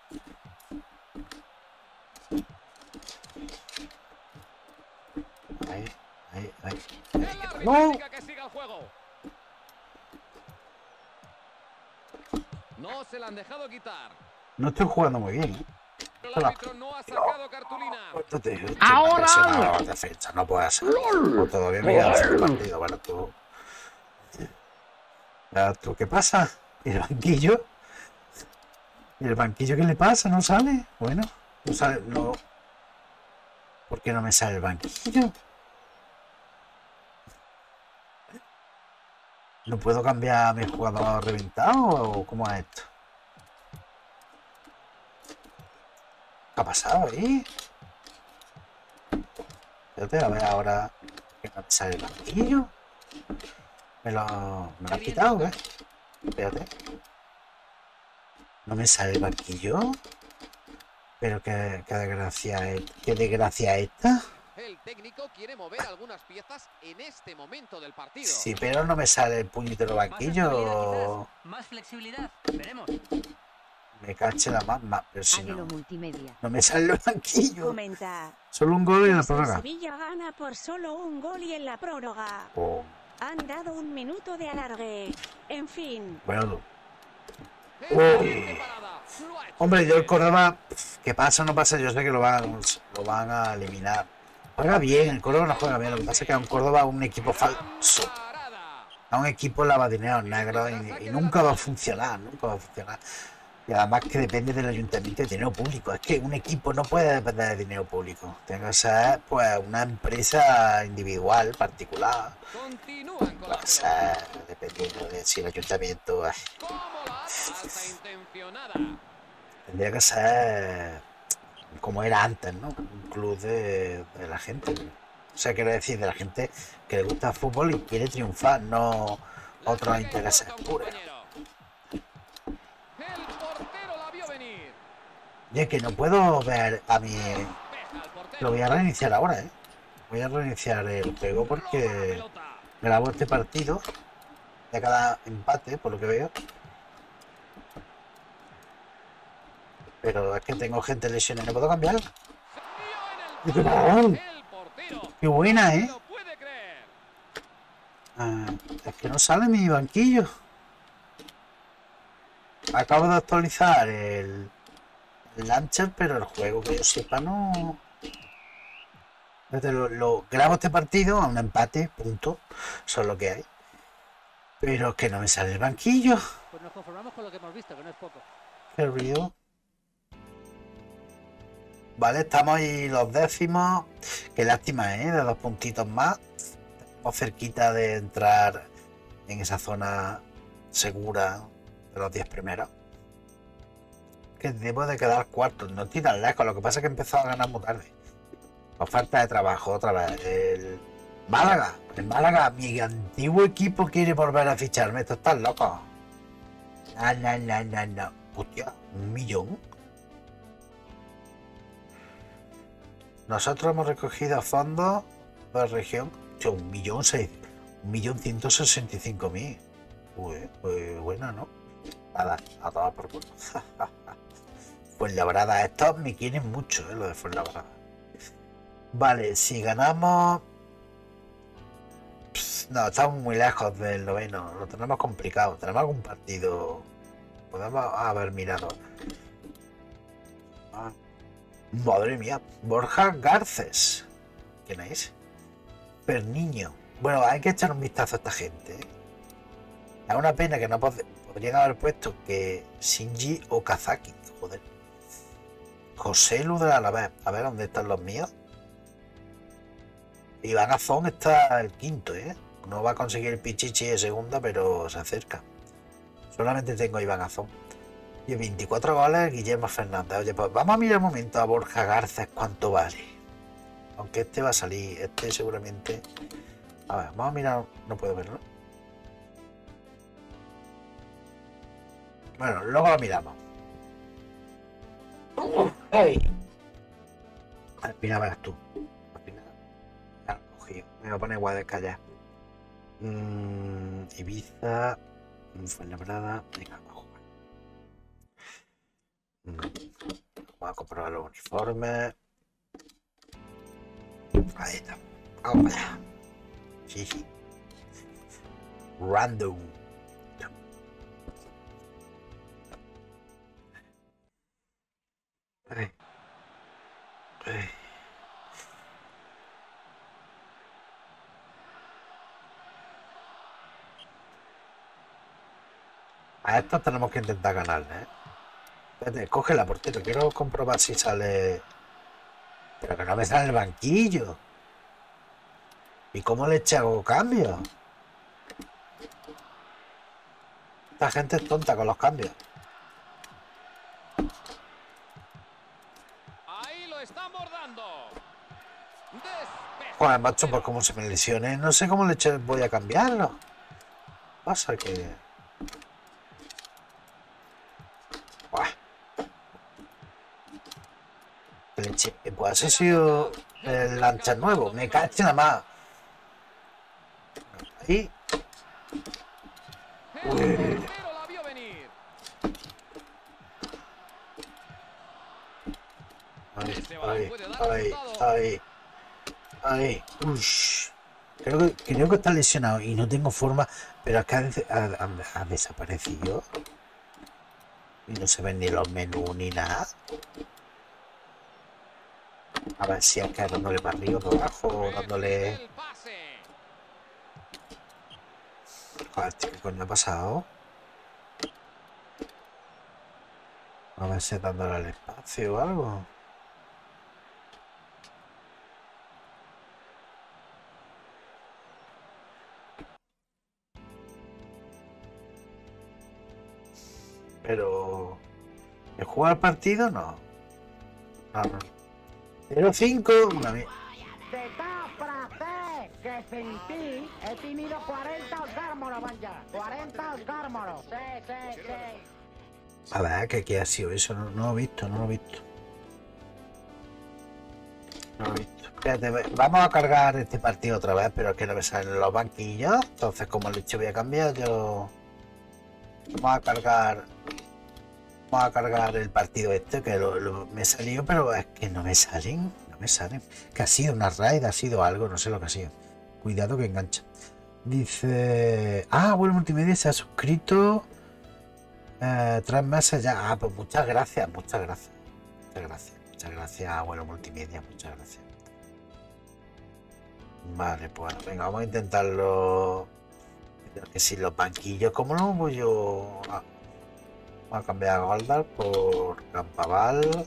Ahí. El árbitro ¡No! indica que siga el juego. No se la han dejado quitar. No estoy jugando muy bien, ¿eh? El árbitro no ha sacado cartulina. Ahora la defensa, no puede ser. Pues todavía me queda el partido. Bueno, tú, ¿qué pasa? ¿El banquillo? ¿El banquillo qué le pasa? ¿No sale? Bueno, no sale, no. ¿Por qué no me sale el banquillo? ¿No puedo cambiar a mi jugador reventado o cómo es esto? ¿Qué ha pasado ahí? Espérate, a ver ahora que no me sale el banquillo. Me lo ha quitado, ¿eh? Espérate. No me sale el banquillo. Pero qué desgracia esta. El técnico quiere mover algunas piezas en este momento del partido. Sí, pero no me sale el puñetero banquillo. Más flexibilidad, veremos. Me cache la mamá, pero si Águilo no, multimedia. no me sale el banquillo. Comenta. Solo un gol en la El prórroga. Sevilla gana por solo un gol y en la prórroga. Oh, Han dado 1 minuto de alargue. En fin. bueno. Excelente parada. Lo ha hecho Hombre, yo el bien. Córdoba, ¿qué pasa o no pasa? Yo sé que lo van a eliminar. Juega bien, el Córdoba no juega bien. Lo que pasa es que a un Córdoba un equipo falso. Parada. A un equipo lavadineros negros y nunca va a funcionar, Y además que depende del ayuntamiento de dinero público. Es que un equipo no puede depender de dinero público. Tiene que ser pues una empresa individual, particular. Continúan con la O sea, dependiendo de si el ayuntamiento ¿Cómo la hace? Falta intencionada. tendría que ser como era antes, ¿no? Un club de la gente. O sea, quiero decir, de la gente que le gusta el fútbol y quiere triunfar, no otros intereses puros. El portero la vio venir. Oye, que no puedo ver a mi... Deja al portero. Lo voy a reiniciar ahora, ¿eh? Voy a reiniciar el juego Roba la porque pelota. grabo este partido de cada empate, por lo que veo. Pero es que tengo gente lesionada, ¿no puedo cambiar? Se ¡Qué vio en el parón! El portero. ¡Qué buena, No eh! lo puede creer. Es que no sale mi banquillo. Acabo de actualizar el launcher, pero el juego que yo sepa no... Grabo este partido a un empate, punto. Eso es lo que hay. Pero es que no me sale el banquillo. Pues nos conformamos con lo que hemos visto, que no es poco. Qué ruido. Vale, estamos ahí los décimos. Qué lástima, de 2 puntitos más. Estamos cerquita de entrar en esa zona segura de los 10 primeros. Que debo de quedar cuarto, no estoy tan lejos. Lo que pasa es que he empezado a ganar muy tarde. Por falta de trabajo, otra vez. El Málaga, mi antiguo equipo quiere volver a ficharme. Esto está loco. No. Hostia, 1 millón. Nosotros hemos recogido fondos de región Hostia, 1.165.000. Pues buena, ¿no? Nada, a tomar por culo. Fuenlabrada, estos me quieren mucho, lo de Fuenlabrada. Vale, si ganamos... No, estamos muy lejos del noveno, lo tenemos complicado. Tenemos algún partido... Podemos haber mirado. Madre mía, Borja Garces. ¿Quién es? Perniño. Bueno, hay que echar un vistazo a esta gente. Es una pena que no podrían haber puesto que Shinji Okazaki. Joder. José Lu de Alavés. A ver dónde están los míos. Iván Azón está el quinto, ¿eh? No va a conseguir el Pichichi de segunda, pero se acerca. Solamente tengo a Iván Azón. Y 24 goles, Guillermo Fernández. Oye, pues vamos a mirar un momento a Borja Garces cuánto vale. Aunque este va a salir, este seguramente... A ver, vamos a mirar, no puedo verlo. Bueno, luego lo miramos. ¡Hey! Mira, verás tú. Ya lo cogí. Me voy a poner Guadalca ya. Ibiza. Fuenlabrada. Venga, vamos a jugar. Vamos a comprobar los uniformes. Ahí está. Vamos allá. Sí. Random. Ay. A estos tenemos que intentar ganarle, ¿eh? Espérate, coge la portera. Quiero comprobar si sale... Pero que no me sale el banquillo. ¿Y cómo le hago cambio? Esta gente es tonta con los cambios. Ahí lo están bordando. Joder, macho, pues como se me lesione, no sé cómo voy a cambiarlo. Pasa que... Leche, pues ha sido el lancha nuevo. Me caché nada más. Ahí. Ahí. Ush. Creo que está lesionado y no tengo forma, pero es que ha desaparecido. Y no se ven ni los menús ni nada. A ver si es que dándole para arriba o para abajo, dándole... Joder, ¿qué coño ha pasado? A ver si es dándole al espacio o algo. Pero... ¿he jugado el partido? No. No. 0-5. De tal placer que sin ti he tenido 40 orgásmonos, vaya. 40 orgásmonos. Sí. A ver, ¿qué ha sido eso? No lo he visto, no lo he visto. No lo he visto. Espérate, vamos a cargar este partido otra vez, pero es que no me salen los banquillos. Entonces, como el hecho voy a cambiar, yo... Vamos a cargar el partido este, que me salió, pero es que no me salen. Que ha sido una raid, ha sido algo, no sé lo que ha sido. Cuidado que engancha. Dice... Abuelo Multimedia se ha suscrito 3 meses ya. Pues muchas gracias, Abuelo Multimedia, muchas gracias. Vale, pues venga, vamos a intentarlo. Que si los banquillos, ¿cómo no voy yo a cambiar a Goldar por Campabadal?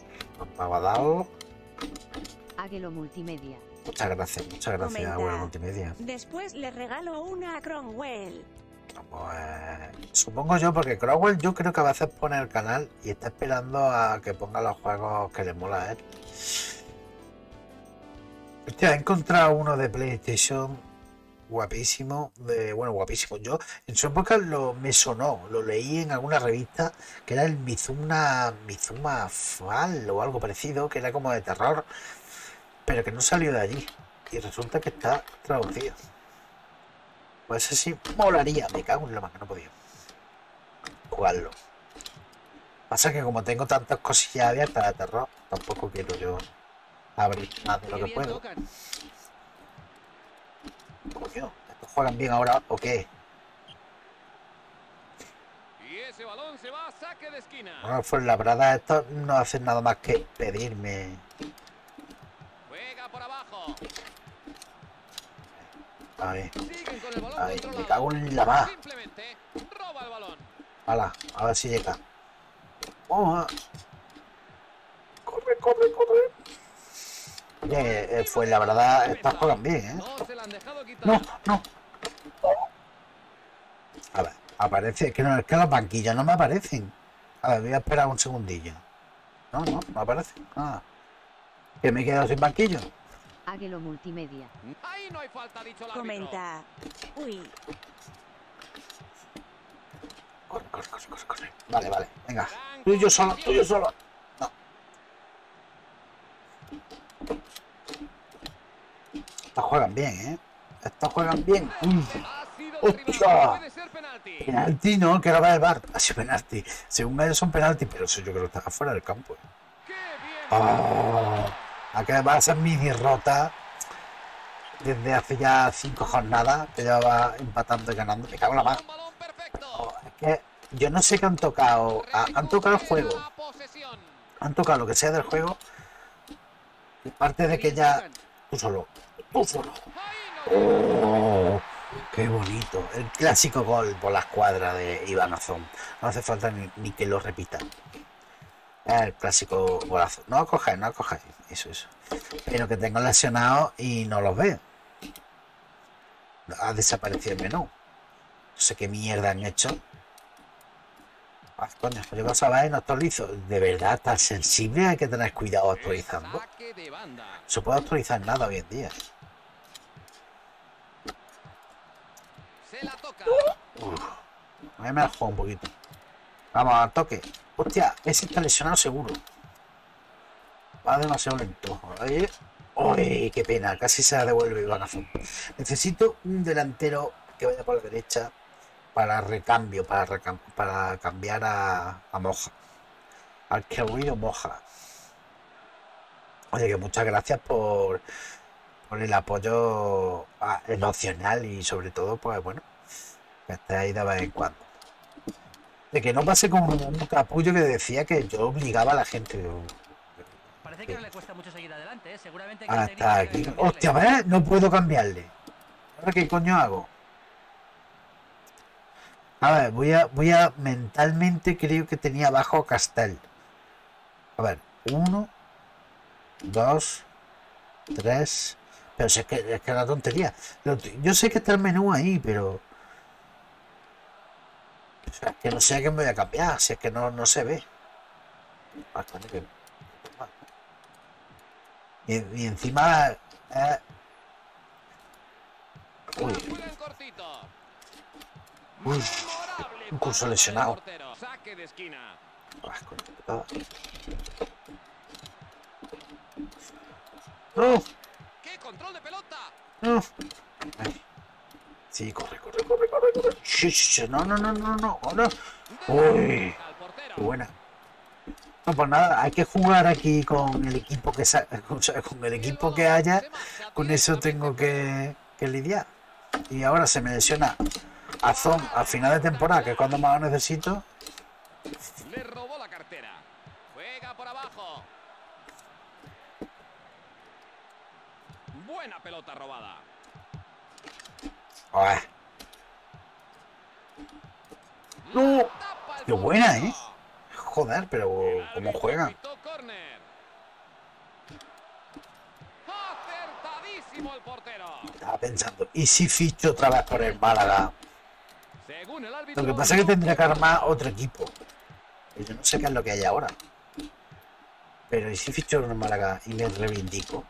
Águelo Multimedia. Muchas gracias, Abuelo Multimedia. Después le regalo una a Cromwell. Pues, supongo yo, porque Cromwell yo creo que a veces pone el canal y está esperando a que ponga los juegos que le mola a él. Hostia, he encontrado uno de PlayStation guapísimo, guapísimo. Yo en su época me sonó, lo leí en alguna revista, que era el Mizuma Fall o algo parecido, que era como de terror, pero que no salió de allí. y resulta que está traducido. Pues ese sí molaría, me cago en la más que no podía jugarlo. Pasa que como tengo tantas cosillas abiertas de terror, tampoco quiero yo abrir más de lo que puedo. Coño, ¿estos juegan bien ahora o qué? Y ese balón se va a saque de esquina. Bueno, Fuenlabrada, estos no hacen nada más que pedirme. Juega por abajo. A ver, Siguen con el balón a ver, controlado. me cago en la más. Simplemente roba el balón. Hala, a ver si llega. Vamos a... Corre, corre, corre. Oye, Fuenlabrada, estos juegan bien, ¿eh? No se la han dejado quitar. No, no. A ver, aparece, es que no, es que los banquillos no me aparecen. A ver, voy a esperar un segundillo. No, no, no aparece. Ah. Que me he quedado sin banquillo. Águelo Multimedia. Ahí no hay falta, ha dicho el árbitro. Comenta. Uy, Corre, corre, corre, corre, corre. Vale, vale, venga. Tú y yo solo, tú y yo solo. No. Estos juegan bien, ¿eh? Estos juegan bien. Uy. Ha sido ¡Hostia! derribado. Puede ser penalti. Penalti, no, que ahora va el bar. Ha sido penalti. Según ellos son penalti, pero eso yo creo que está fuera del campo. ¡Qué bien! Oh, acá va a ser mi derrota desde hace ya 5 jornadas, que ya va empatando y ganando. Me cago en la mano. Un balón perfecto. Oh, es que yo no sé qué han tocado. Han tocado el juego. La posesión. Han tocado lo que sea del juego. Y parte de que ya. Tú solo. Tú solo. Ahí no. Oh, qué bonito. El clásico gol por la escuadra de Iván Azón. No hace falta ni que lo repita. El clásico golazo. No lo cojáis, no lo cojáis. Eso, eso. Pero que tengo lesionados y no los veo. Ha desaparecido el menú. No sé qué mierda han hecho. Ah, coño, yo vas a ver, no actualizo. De verdad, tan sensible, hay que tener cuidado actualizando. Saque de banda. No se puede actualizar nada hoy en día. Se la toca. A mí me la juego un poquito. Vamos, al toque. Hostia, ese está lesionado seguro. Va demasiado lento. Ay, ¡ay, qué pena! Casi se la devuelve Iván Azón. Necesito un delantero que vaya por la derecha para recambio, para cambiar a Moja. Al querido Moja. Oye, que muchas gracias por el apoyo emocional y sobre todo, pues bueno, que esté ahí de vez en cuando. De que no pase como un capullo que decía que yo obligaba a la gente. Parece que no le cuesta mucho seguir adelante, ¿eh? Seguramente que Hasta aquí. Hostia, ¿ves? No puedo cambiarle. ¿Ahora qué coño hago? A ver, voy a mentalmente creo que tenía abajo a Castel. A ver, 1, 2, 3. Pero si es que es una tontería. Yo sé que está el menú ahí, pero. O sea, que no sé a qué me voy a cambiar, si es que no se ve. Ah, coño, y encima. Uy, Juegan cortito. uy, Memorable un curso pase lesionado. para el portero. Saque de esquina. No, ¡Qué control de pelota! no. Ay. Sí, corre, corre, corre, corre, corre. No, no, no, no, no, no. Uy, Al portero. qué buena. No, pues nada, hay que jugar aquí con el equipo que con el equipo que haya, con eso tengo que lidiar. Y ahora se me lesiona Azón al final de temporada, que es cuando más lo necesito. Le robó la cartera. Juega por abajo. Buena pelota robada. Ay, no, Tapa el qué buena, portero. joder, pero El cómo árbitro juegan. pitó córner. Acertadísimo el portero. Estaba pensando, ¿y si ficho otra vez por el Málaga? Según el árbitro, Lo que pasa es que tendría que armar otro equipo. Y yo no sé qué es lo que hay ahora. Pero ¿y si ficho en el Málaga y me reivindico?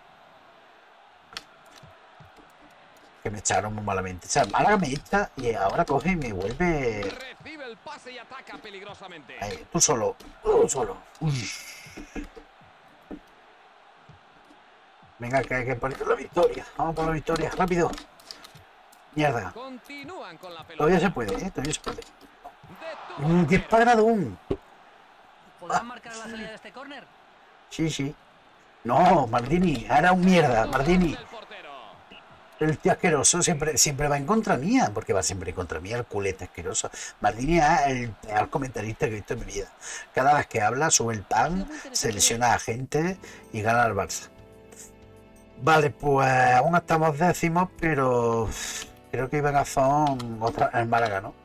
Que me echaron muy malamente. O sea, el Málaga me echa y ahora coge y me vuelve. recibe el pase y ataca peligrosamente. Ahí, tú solo. Tú solo. Uy. Venga, que hay que poner la victoria. Vamos por la victoria, rápido. Mierda. Continúan con la pelota. Todavía se puede, todavía se puede. Detuvo ¡Qué el paradón! ¿Podrán marcar la salida de este córner? Sí, sí. No, Mardini, era un mierda, Mardini. del portero. El tío asqueroso siempre va en contra mía, porque va siempre en contra mía, el culete asqueroso. Mardini es el peor comentarista que he visto en mi vida. Cada vez que habla, sube el pan, se lesiona a gente y gana al Barça. Vale, pues aún estamos décimos, pero creo que Iván Azón otra el Málaga, ¿no?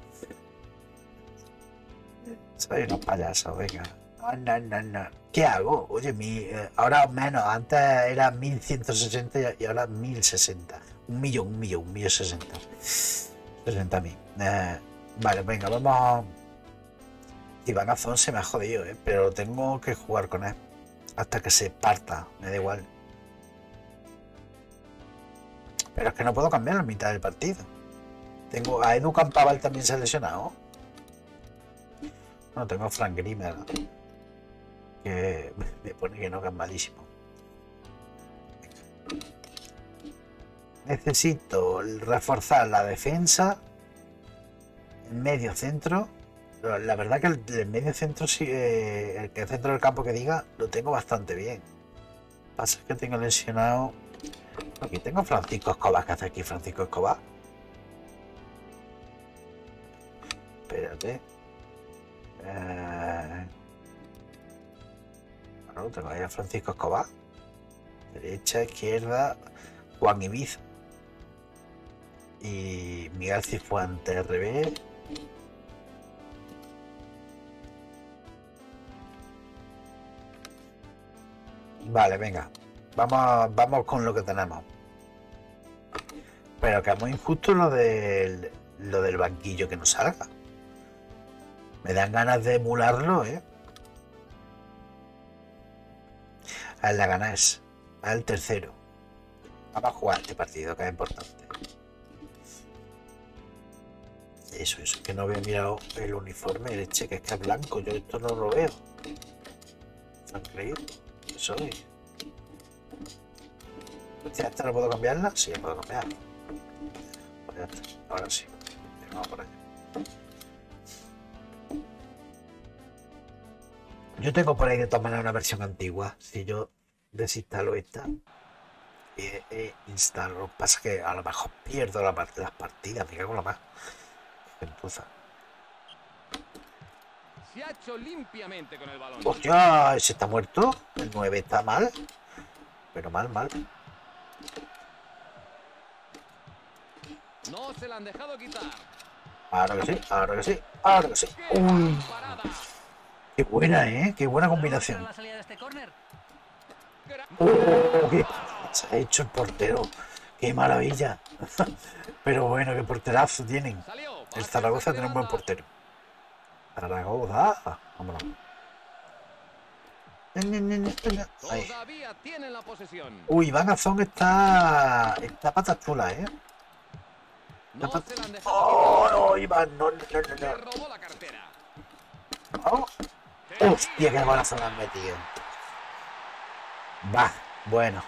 Soy unos payasos, venga. No. ¿Qué hago? Oye, ahora menos, antes era 1160 y ahora 1060. Un millón 60. 60.000. Vale, venga, vamos. Iván Azón se me ha jodido, pero tengo que jugar con él hasta que se parta, me da igual. Pero es que no puedo cambiar la mitad del partido. Tengo a Edu Campabal también se ha lesionado. No, tengo a Frank Grimmer, que me pone que no, que es malísimo. Necesito reforzar la defensa, el medio centro. La verdad que el medio centro, el centro del campo que diga, lo tengo bastante bien. Lo que pasa es que tengo lesionado. Aquí tengo a Francisco Escobar. ¿Qué hace aquí Francisco Escobar? Espérate. Bueno, tengo ahí a Francisco Escobar. Derecha, izquierda, Juan Ibiza. Y Miguel Cifuentes RB. Vale, venga. Vamos con lo que tenemos. Pero que es muy injusto lo del banquillo que no salga. Me dan ganas de emularlo, La gana es el tercero. Vamos a jugar este partido, que es importante. Eso, que no había mirado el uniforme, el que es blanco. Yo esto no lo veo. ¿Se han creído? Eso es. ¿Esta no puedo cambiarla? Sí, puedo cambiarla. Pues ya está. Ahora sí. Vamos por allá. Yo tengo por ahí de todas maneras una versión antigua. Si yo desinstalo esta e instalo, lo que pasa es que a lo mejor pierdo las partidas, me cago en la más. Gentuza. Se ha hecho limpiamente con el balón. ¡Hostia! ¿Ese está muerto? El 9 está mal. Pero mal. No se la han dejado quitar. Ahora que sí. ¡Uy! ¡Qué buena, qué buena combinación! ¿La salida de este córner? ¡Oh! ¡Qué se ha hecho el portero! ¡Qué maravilla! Pero bueno, qué porterazo tienen. El Zaragoza tiene un buen portero. Zaragoza. Vámonos. Ahí. Todavía tienen la posesión. Uy, Iván Azón está patachula, No se la han dejado ¡Oh, no, Iván! No. quitar. Le robó la cartera. Oh. ¡Hostia, qué golazo me han metido! Va, bueno.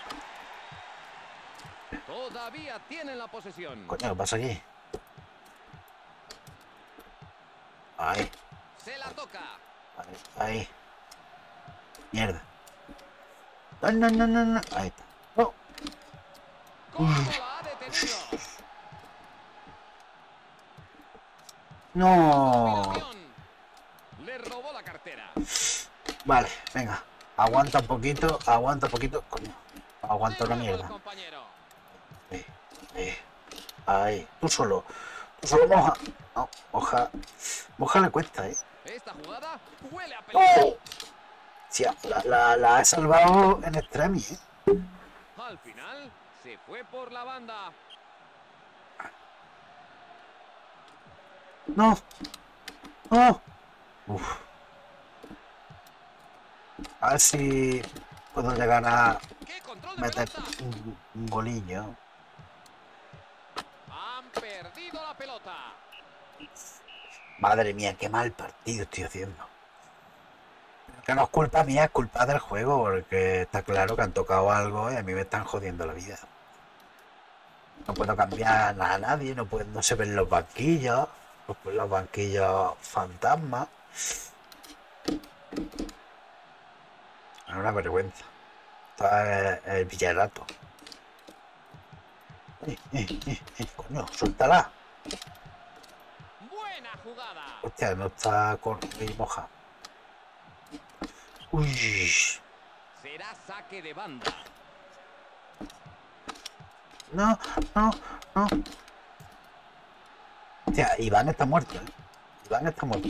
Todavía tienen la posesión. Coño, ¿qué pasa aquí? Ahí. Se la toca. Ahí. Mierda. No. Ahí está. Oh. ¿Cómo la ha detenido? No. Combinación. Le robó la cartera. Vale, venga. Aguanta un poquito. Coño. Aguanta una mierda. Compañero. Ahí. Tú solo moja. No, moja le cuesta, Esta jugada huele a peligro. ¡Oh! Sí, la ha salvado en extremi, Al final se fue por la banda. No. Uf. A ver si puedo llegar a ¡Qué control de meter pelota! un golillo. Han perdido la pelota. Madre mía, qué mal partido estoy haciendo. que no es culpa mía, es culpa del juego, porque está claro que han tocado algo y a mí me están jodiendo la vida. No puedo cambiar a nadie, no se ven los banquillos fantasmas. Es una vergüenza. Esto es el villarato. Coño, suéltala. Buena jugada. Hostia, no está con mi moja. Uy. Será saque de banda. No. Hostia, Iván está muerto, ¿eh? Iván está muerto.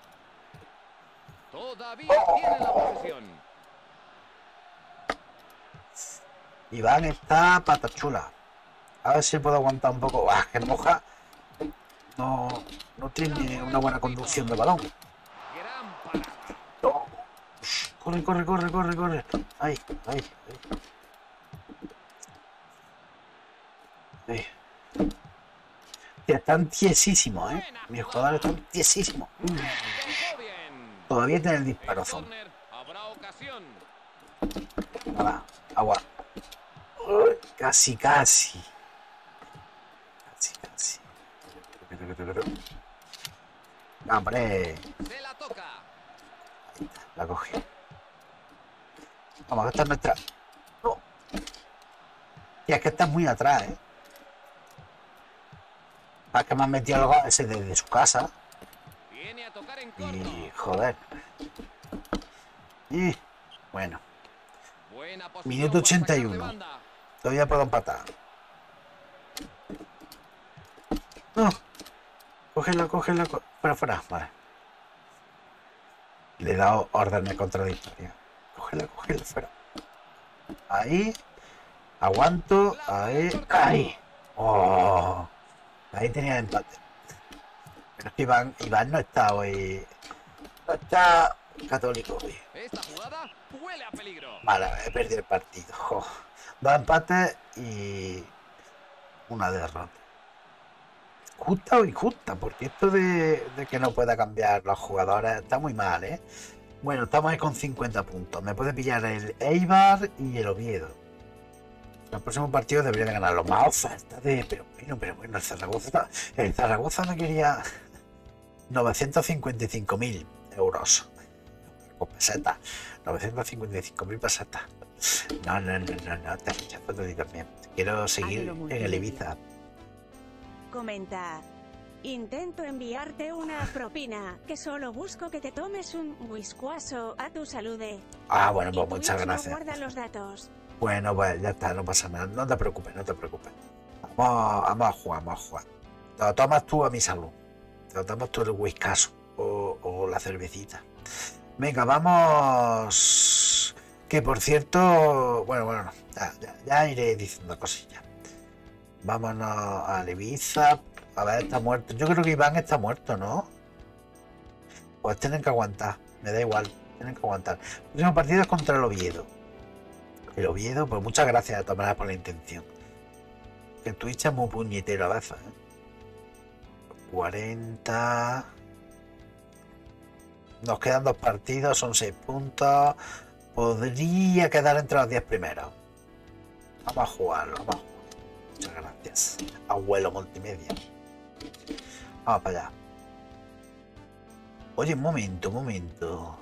Todavía tiene la posesión. Iván está patachula. A ver si puedo aguantar un poco. Ah, que moja. No tiene una buena conducción de balón. Gran parada. No. Corre. Ahí. Están tiesísimos, ¿eh? Mis jugadores están tiesísimos. Todavía tiene el disparozón. Nada, agua. Casi. ¡Hombre! Se la toca. La coge. Vamos, que esta es nuestra. No. Tía, es que está muy atrás, ¿eh? Es que me han metido algo ese desde su casa. Viene a tocar en corto. Y joder. Y bueno. Buena posición Minuto para sacar de 81. banda. Todavía puedo empatar. No. Cógela. Fuera. Vale. Le he dado órdenes contradictorias. Cógela, fuera. Ahí. Aguanto. Ahí. Oh. Ahí tenía el empate. Pero es que Iván no está hoy. No está católico hoy. Esta jugada huele a peligro. Vale, he perdido el partido. Jo. 2 empates y una derrota. Justa o injusta, porque esto de que no pueda cambiar los jugadores está muy mal, ¿eh? Bueno, estamos ahí con 50 puntos. Me puede pillar el Eibar y el Oviedo. El próximo partido debería de ganar los más ofertas de... Pero bueno, el Zaragoza me quería 955.000 euros. O pesetas. 955.000 pesetas. No, te rechazo de ti también. Quiero seguir en el Ibiza. Comenta. Intento enviarte una propina, que solo busco que te tomes un whiskuazo a tu salude. Ah, bueno, pues Y muchas Twitch no gracias. guarda los datos. Bueno, pues ya está, no pasa nada. No te preocupes. Vamos a jugar. Te lo tomas tú a mi salud. Te lo tomas tú el whiskazo o la cervecita. Venga, vamos. Que por cierto, bueno, ya iré diciendo cosillas. Vámonos a Ibiza. A ver, está muerto. Yo creo que Iván está muerto, ¿no? Pues tienen que aguantar. Me da igual. Tienen que aguantar. El próximo partido es contra el Oviedo. El Oviedo, pues muchas gracias de todas maneras por la intención. El Twitch es muy puñetero a veces, ¿eh? 40. Nos quedan 2 partidos, son 6 puntos. Podría quedar entre los 10 primeros. Vamos a jugarlo, Muchas gracias. Abuelo multimedia. Vamos para allá. Oye, un momento.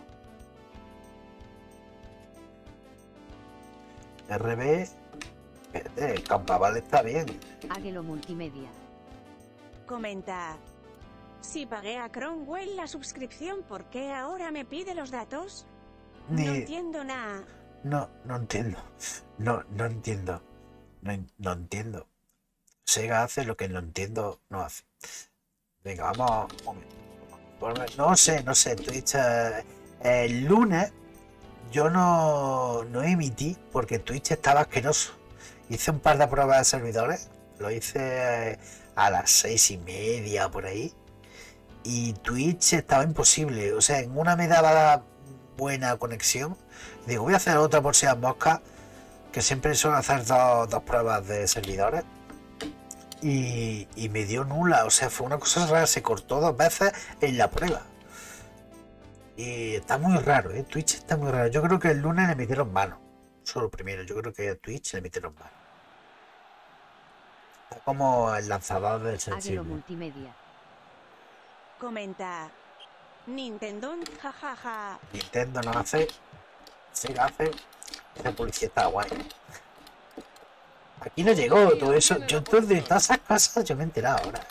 RB. Espérate, el Campaval está bien. Águelo Multimedia. Comenta. Si pagué a Cromwell la suscripción, ¿por qué ahora me pide los datos? No entiendo nada. No entiendo. No entiendo. Sega hace lo que no entiendo, no hace. Venga, vamos. Un momento. No sé. Twitch. El lunes yo no emití porque Twitch estaba asqueroso. Hice un par de pruebas de servidores. Lo hice a las 6:30 por ahí. Y Twitch estaba imposible. O sea, en una me daba buena conexión. Digo, voy a hacer otra por si las moscas. Que siempre suelo hacer dos pruebas de servidores. Y me dio nula. O sea, fue una cosa rara. Se cortó 2 veces en la prueba. Y está muy raro, ¿eh? Twitch está muy raro. Yo creo que el lunes le metieron mano. Solo primero, yo creo que a Twitch le metieron mano. Está como el lanzador del Águilo sensible. Multimedia. Comenta. Nintendo, jajaja. Nintendo no hace. Sega hace. Esa publicidad está guay. Aquí no llegó todo eso. Yo de todas esas cosas yo me he enterado ahora.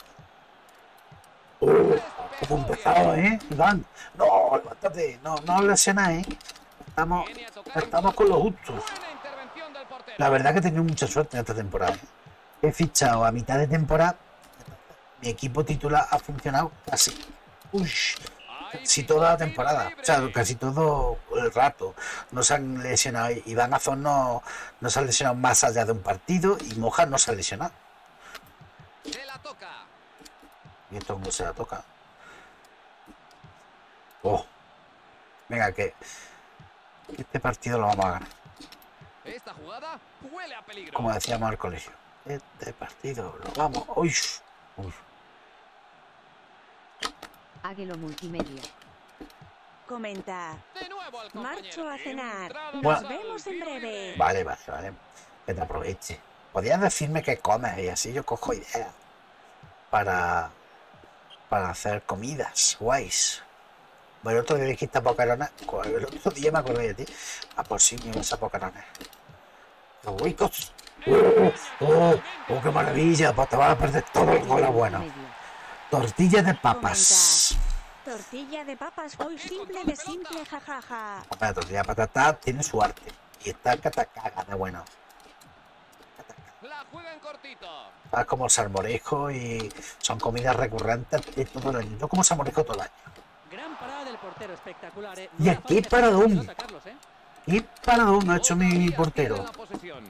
Como empezado, Iván. No, levántate. No lesionáis, Estamos con lo justo. Buena intervención del portero. La verdad que he tenido mucha suerte en esta temporada. He fichado a mitad de temporada. Mi equipo titular ha funcionado casi. Casi toda la temporada. O sea, casi todo el rato. No se han lesionado. Iván Azón no se ha lesionado más allá de un partido. Y Moja no se ha lesionado. Se la toca. Y esto como se la toca. Oh. Venga, que este partido lo vamos a ganar. Esta jugada huele a peligro. Como decíamos al colegio. Este partido lo vamos. Uy. Águilo Multimedia. Comenta. De nuevo al compañero. Marcho a cenar. Entrada Nos Bueno. vemos en breve. Vale. Que te aproveche. Podrías decirme qué comes y así yo cojo ideas para hacer comidas guays. Bueno, el otro día dijiste pocarones. El otro día me acordé de ti. Pues sí, me vas a pocarones. Los huicos. ¡Oh, qué maravilla! Pues te vas a perder todo el gol bueno. Multimedia. Tortillas de papas. Tortilla de papas muy simple de simple, jajaja. La tortilla de patata tiene su arte. Y está catacaga de bueno. La juega en cortito. Es como el salmorejo y son comidas recurrentes de todo el año. Yo como salmorejo todo el año. Gran parada del portero, espectacular, ¿eh? Y era aquí fácil paradón. sacarlos, ¿eh? ¿Qué paradón ha hecho mi Otro día portero? pierde la posesión.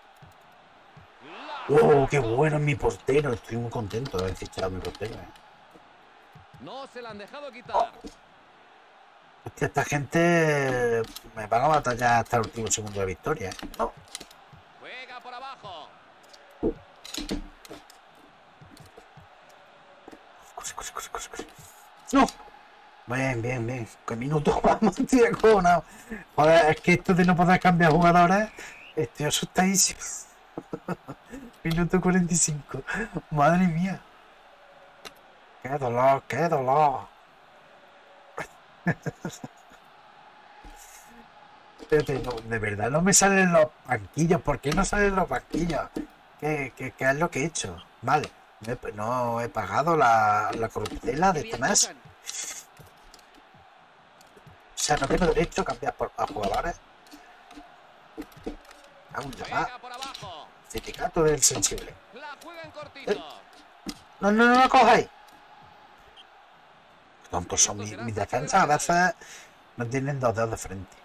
¡Oh, qué bueno es mi portero! Estoy muy contento de haber fichado a mi portero. No se la han dejado quitar. Hostia, esta gente me van a batallar hasta el último segundo de victoria. No. Juega por abajo. Corre. ¡No! Bien. ¿Qué minutos vamos? Estoy acojonado. Joder, es que esto de no poder cambiar jugadores, estoy asustadísimo. Minuto 45. Madre mía. ¡Qué dolor! De verdad no me salen los banquillos. ¿Por qué no salen los banquillos? ¿Qué es lo que he hecho? Vale. No he pagado la corruptela de este mes. O sea, no tengo derecho a cambiar a jugadores. Aún llamar. Juega por abajo. Sindicato del sensible. La juega en cortito. No la cojáis. Qué tontos son mis defensas. A veces no tienen dos dedos de frente.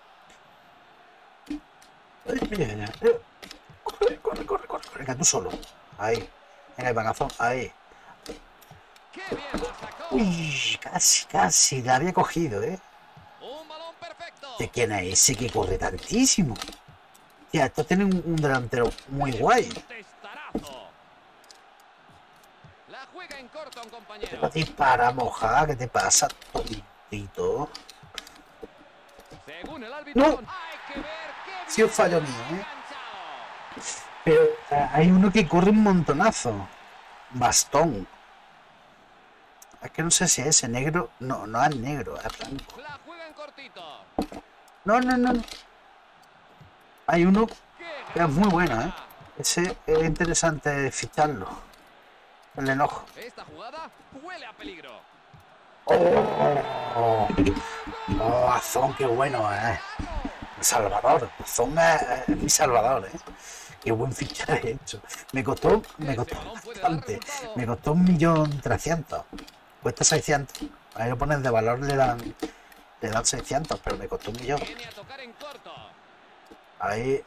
Mira. Corre. Venga, tú solo. Ahí. Venga, el bagazo. Ahí. Qué bien la sacó. Uy, casi. La había cogido, Un balón perfecto. ¿De quién es ese que corre tantísimo? Tía, estos tienen un delantero muy guay. Testarazo. La juega en corto un Te compañero. va a disparar, moja. ¿Qué te pasa, tontito? Según el árbitro, No. hay que ver qué Sí, un fallo mío, enganchado. Pero hay uno que corre un montonazo. Bastón. Es que no sé si es ese negro. No es negro, es blanco. La juega en cortito. No. Hay uno Qué que es muy bueno, jugada. Ese es interesante ficharlo. El enojo. Esta jugada huele a peligro. Azón, qué bueno, Salvador. Azón es mi salvador, Qué buen fichaje he hecho. Me costó bastante. Me costó 1.300.000. Cuesta 600. Ahí lo ponen de valor, le dan 600, pero me costó 1.000.000. Viene a tocar en corto. Ahí.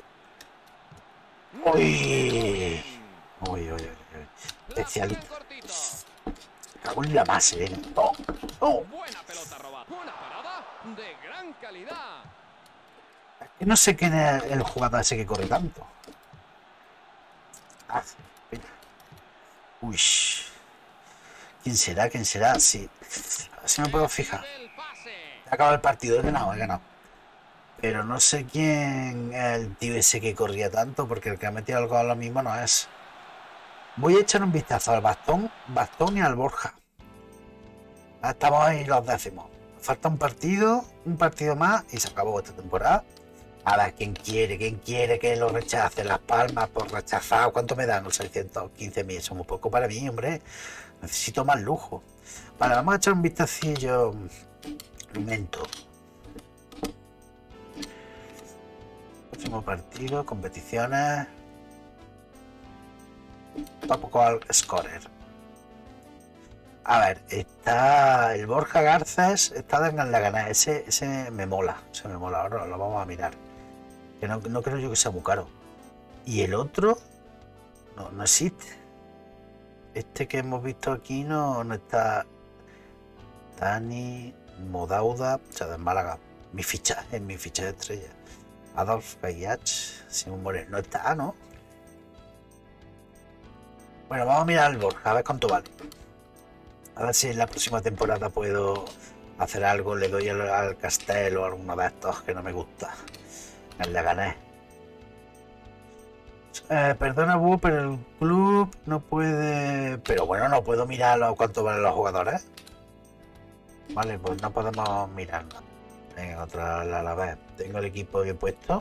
Uy. Uy. La juega Especialista. en cortito. Cago en la base, No. Buena pelota robada. Una parada de gran calidad. Que no sé quién es el jugador ese que corre tanto. Espera. Uy. ¿Quién será? Sí. A ver si me puedo fijar. El pase. He acabado el partido, he ganado. Pero no sé quién es el tío ese que corría tanto, porque el que ha metido el gol ahora mismo no es. Voy a echar un vistazo al bastón y al Borja. Estamos ahí los décimos. Falta un partido más y se acabó esta temporada. A ver, ¿quién quiere que lo rechace? Las palmas por rechazar. ¿Cuánto me dan los 615.000? Eso es muy poco para mí, hombre. Necesito más lujo. Vale, vamos a echar un vistacillo. Un momento. Próximo partido, competiciones. Tampoco al scorer. A ver, está el Borja Garces, está en la gana. Ese me mola, ahora lo vamos a mirar. Que no creo yo que sea muy caro. Y el otro no existe. Este que hemos visto aquí no está. Dani Modauda, o sea, de Málaga. Mi ficha de estrella. Adolf Gayach, Simón Moreno. No está, ¿no? Bueno, vamos a mirar el Borja, a ver cuánto vale. A ver si en la próxima temporada puedo hacer algo. Le doy al Castel o alguno de estos que no me gusta. Le gané. Perdona, Bu, pero el club no puede. Pero bueno, no puedo mirar cuánto valen los jugadores. Vale, pues no podemos mirarlo. Venga, otra a la vez. Tengo el equipo que he puesto.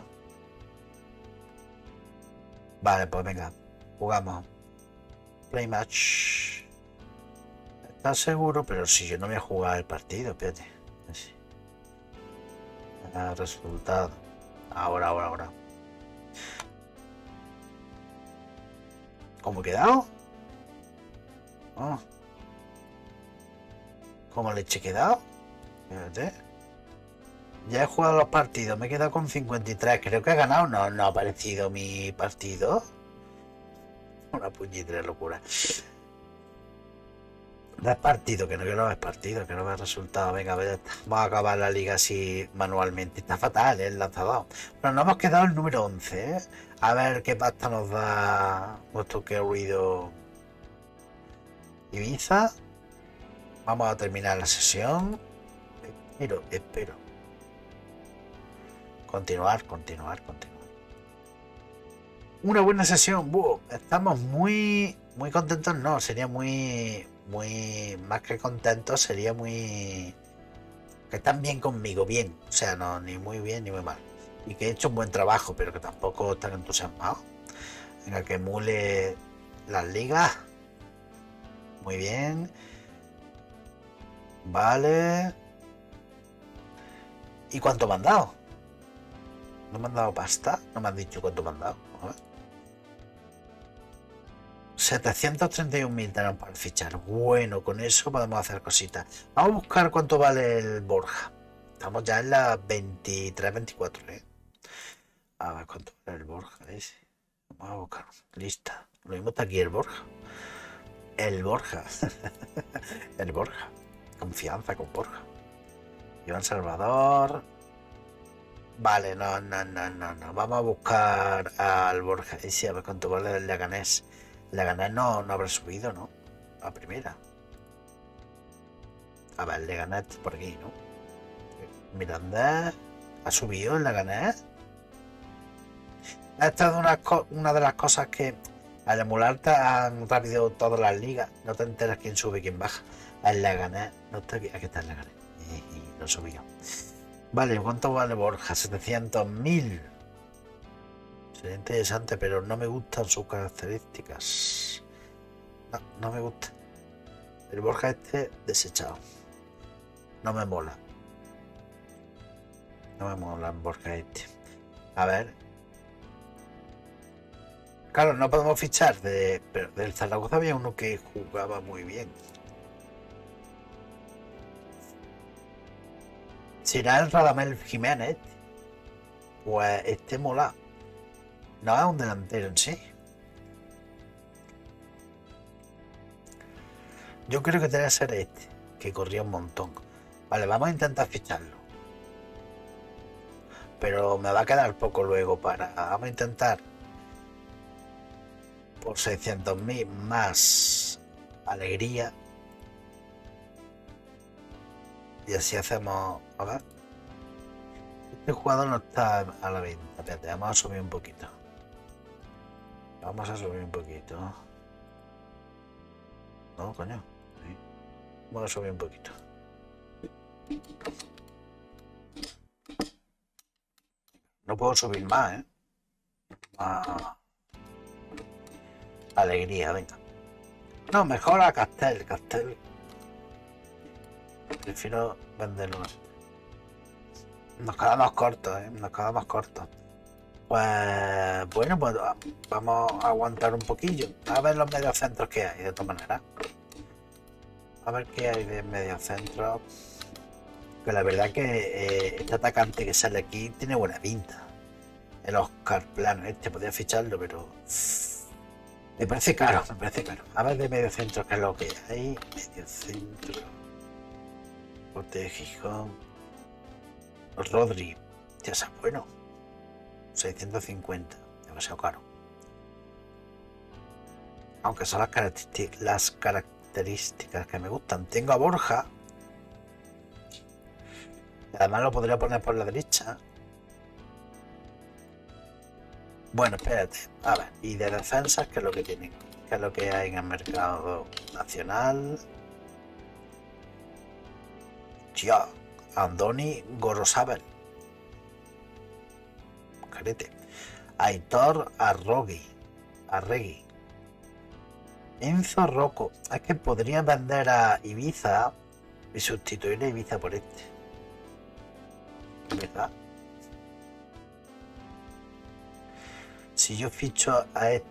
Vale, pues venga, jugamos. Play match. ¿Estás seguro? Pero si yo no voy a jugar el partido, espérate. Así. Resultado. Ahora. ¿Cómo he quedado? Oh. ¿Cómo leche he quedado? Espérate. Ya he jugado los partidos, me he quedado con 53. Creo que he ganado. No ha aparecido mi partido. Una puñetera locura. No es partido, que no quiero ver partido, que no vea resultado. Venga, a ver, vamos a acabar la liga así manualmente. Está fatal, el lanzador. Pero nos hemos quedado el número 11, ¿eh? A ver qué pasta nos da nuestro querido Ibiza. Vamos a terminar la sesión. Espero. Continuar. Una buena sesión. Estamos muy contentos. No, sería muy más que contentos. Sería muy que están bien conmigo, bien. O sea, no ni muy bien ni muy mal. Y que he hecho un buen trabajo, pero que tampoco están entusiasmados. Venga, que emule las ligas. Muy bien. Vale. ¿Y cuánto me han dado? ¿No me han dado pasta? No me han dicho cuánto me han dado. A ver. 731.000 tenemos para fichar. Bueno, con eso podemos hacer cositas. Vamos a buscar cuánto vale el Borja. Estamos ya en la 23, 24, ¿eh? A ver cuánto vale el Borja ese. Vamos a buscar. Lista. Lo mismo está aquí el Borja. El Borja. El Borja. Confianza con Borja. Iván Salvador. Vale, no. Vamos a buscar al Borja. Y sí, a ver cuánto vale el Leganés. El Leganés no habrá subido, ¿no? A primera. A ver, el Leganés por aquí, ¿no? Miranda. ¿Ha subido el Leganés? Esta es una de las cosas que al emular tan rápido todas las ligas, no te enteras quién sube y quién baja. El Leganés no está aquí. Aquí está el Leganés. Y lo subió. Vale, ¿cuánto vale Borja? 700.000. Sería interesante, pero no me gustan sus características. No me gusta. El Borja este desechado. No me mola. No me mola el Borja este. A ver. Claro, no podemos fichar pero del Zaragoza había uno que jugaba muy bien. ¿Será el Radamel Jiménez? Pues este mola. No es un delantero en sí. Yo creo que debe ser este, que corría un montón. Vale, vamos a intentar ficharlo. Pero me va a quedar poco luego para... Vamos a intentar por 600.000 más alegría. Y así hacemos A ver. Este jugador no está a la venta. Espérate, vamos a subir un poquito. Vamos a subir un poquito. No, coño. Sí. Vamos a subir un poquito. No puedo subir más, ¿eh? Alegría, venga. No, mejor a Castel. Prefiero venderlo. Nos quedamos cortos, ¿eh? Nos quedamos cortos. Pues bueno, pues vamos a aguantar un poquillo. A ver los mediocentros que hay, de todas maneras. A ver qué hay de mediocentros. Que la verdad que este atacante que sale aquí tiene buena pinta. El Oscar Plano, podría ficharlo, pero me parece caro, A ver de mediocentros qué es lo que hay. Mediocentro. Corte de Gijón. Rodri. Ya sea bueno. 650. Demasiado caro. Aunque son las características que me gustan. Tengo a Borja. Además lo podría poner por la derecha. Bueno, espérate. A ver, y de defensas, ¿qué es lo que tienen? ¿Qué es lo que hay en el mercado nacional? Tía, Andoni Gorosabel. Carete. Aitor Arregui. Enzo Rocco. Es que podría vender a Ibiza y sustituir a Ibiza por este. ¿Verdad? Si yo ficho a este.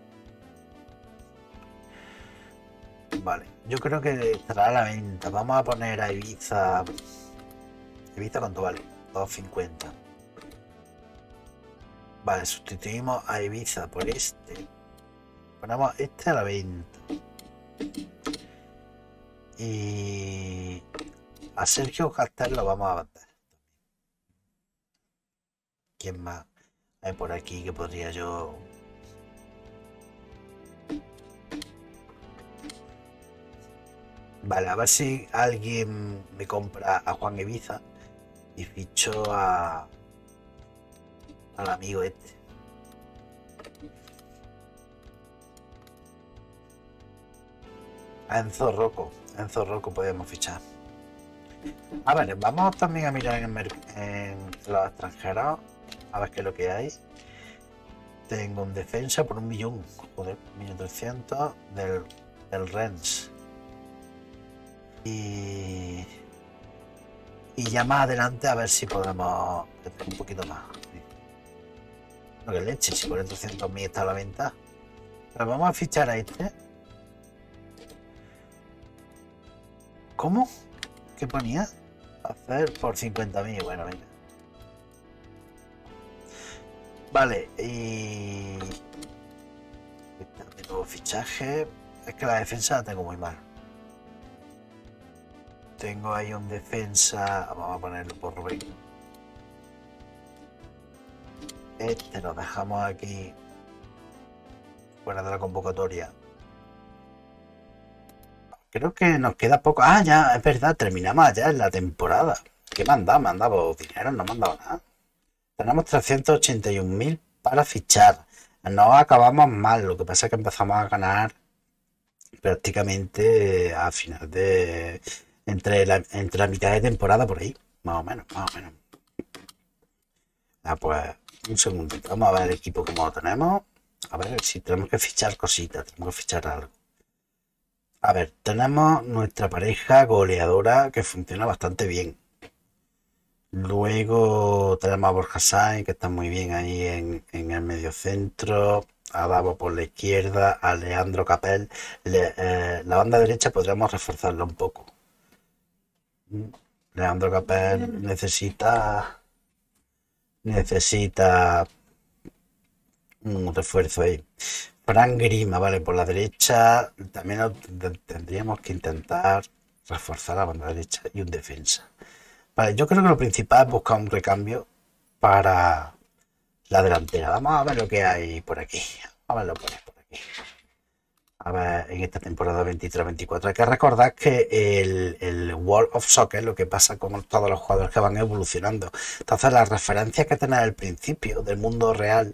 Vale, yo creo que estará a la venta. Vamos a poner a Ibiza. ¿Ibiza cuánto vale? 2.50. Vale, sustituimos a Ibiza por este. Ponemos este a la venta. Y a Sergio Castel lo vamos a vender. ¿Quién más hay por aquí que podría yo? Vale, a ver si alguien me compra a Juan Ibiza y ficho al amigo este. A Enzo Rocco podemos fichar. A ver, vamos también a mirar en los extranjeros. A ver qué es lo que hay. Tengo un defensa por 1 millón. Joder, 1.300.000 del Rennes. Y ya más adelante a ver si podemos meter un poquito más. No, que leche, si por 300.000 está a la venta. Pero vamos a fichar a este. ¿Cómo? ¿Qué ponía? Hacer por 50.000. Bueno, venga. Vale, y de nuevo fichaje. Es que la defensa la tengo muy mal. Tengo ahí un defensa. Vamos a ponerlo por Rubén. Este lo dejamos aquí fuera de la convocatoria. Creo que nos queda poco. Ah, ya, es verdad, terminamos ya en la temporada. ¿Qué mandaba? Mandaba dinero, no mandaba nada. Tenemos 381.000 para fichar. No acabamos mal, lo que pasa es que empezamos a ganar prácticamente a final de... Entre la mitad de temporada por ahí, más o menos. Ah, pues un segundito, vamos a ver el equipo como lo tenemos. A ver si tenemos que fichar cositas, tenemos que fichar algo. A ver, tenemos nuestra pareja goleadora que funciona bastante bien. Luego tenemos a Borja Sainz, que está muy bien ahí en el medio centro. A Davo por la izquierda, a Leandro Capel. La banda derecha podríamos reforzarla un poco. Leandro Capel necesita un refuerzo ahí. Fran Grima, vale, por la derecha también tendríamos que intentar reforzar la banda derecha y un defensa. Vale, yo creo que lo principal es buscar un recambio para la delantera. Vamos a ver lo que hay por aquí. Vamos a verlo por aquí. A ver, en esta temporada 23-24. Hay que recordar que el World of Soccer, lo que pasa con todos los jugadores que van evolucionando. Entonces, las referencias que tenés al principio del mundo real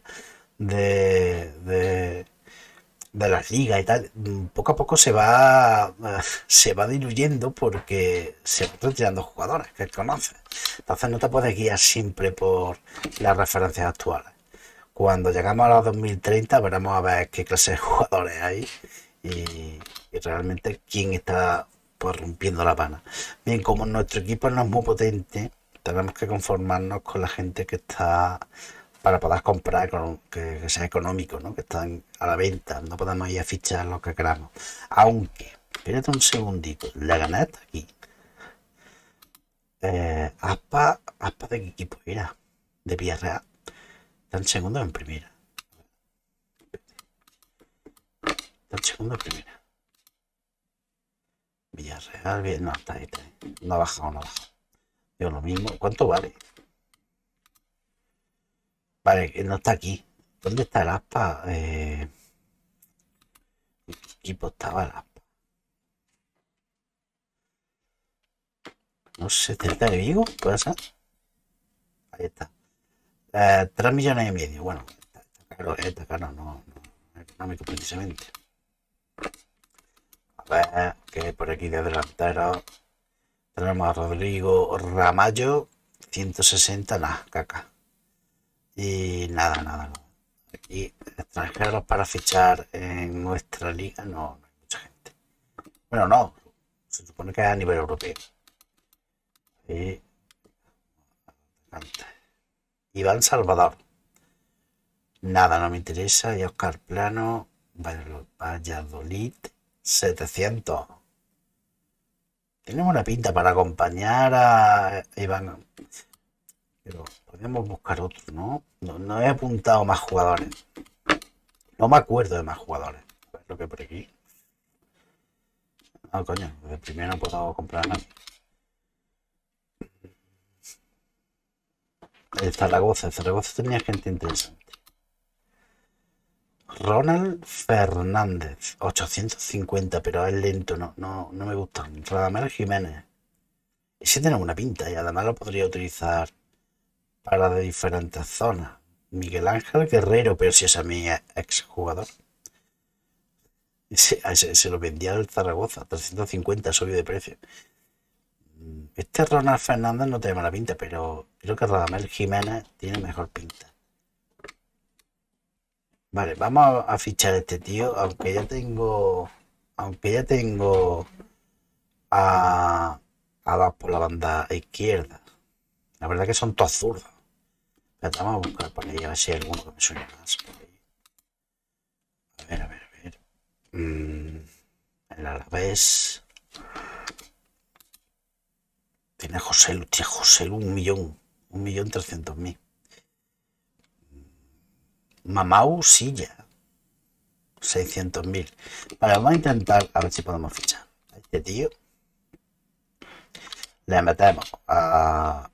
de las ligas y tal, poco a poco se va diluyendo porque se van retirando jugadores que conoces. Entonces, no te puedes guiar siempre por las referencias actuales. Cuando llegamos a los 2030 veremos a ver qué clase de jugadores hay y realmente quién está pues, rompiendo la pana. Bien, como nuestro equipo no es muy potente, tenemos que conformarnos con la gente que está para poder comprar, que sea económico, ¿no? Que están a la venta. No podemos ir a fichar lo que queramos. Aunque, espérate un segundito, la gané hasta aquí. Aspa, ¿de qué equipo era? De Villarreal. Está en segundo o en primera. Está en segundo o en primera. Villarreal, bien, no, está ahí. No ha bajado, no ha bajado. Digo lo mismo. ¿Cuánto vale? Vale, no está aquí. ¿Dónde está el Aspa? ¿En qué equipo estaba el Aspa? No sé, ¿Celta de Vigo? ¿Puede ser? Ahí está. 3 millones y medio. Bueno, está caro, no económico precisamente. A ver, que por aquí de delantero tenemos a Rodrigo Ramallo, 160, nada, caca. Y nada. Aquí extranjeros para fichar en nuestra liga, no hay mucha gente. Bueno, no, se supone que es a nivel europeo. Y Iván Salvador. Nada, no me interesa. Y Oscar Plano, Valladolid, 700. Tenemos una pinta para acompañar a Iván. Pero podemos buscar otro, ¿no? No he apuntado más jugadores. No me acuerdo de más jugadores. A ver lo que por aquí. Ah, coño, de primero no puedo comprar nada. El Zaragoza tenía gente interesante. Ronald Fernández, 850, pero es lento, no me gusta. Radamel Jiménez. Ese tiene una pinta y además lo podría utilizar para de diferentes zonas. Miguel Ángel Guerrero, pero si es a mi ex jugador. Se lo vendía al Zaragoza, 350, subió de precio. Este Ronald Fernández no tiene mala pinta, pero creo que Radamel Jiménez tiene mejor pinta. Vale, vamos a fichar a este tío, aunque ya tengo a dos por la banda izquierda. La verdad que son todos zurdos. Pero vamos a buscar por ahí a ver si hay alguno que me suene más. A ver. El Alavés. Tiene José Lu, 1.300.000. Mamau Silla, 600.000. Vale, vamos a intentar a ver si podemos fichar a este tío. Le metemos a...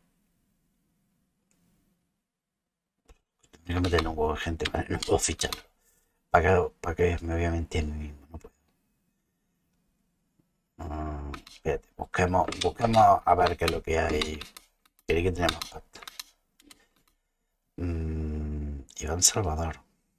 Tendría que meter un huevo de gente, ¿vale? No puedo ficharlo. ¿Para que me voy a mentir a mí mismo? No puedo. Espérate, busquemos a ver qué es lo que hay. Creo que tenemos pasta. Iván Salvador.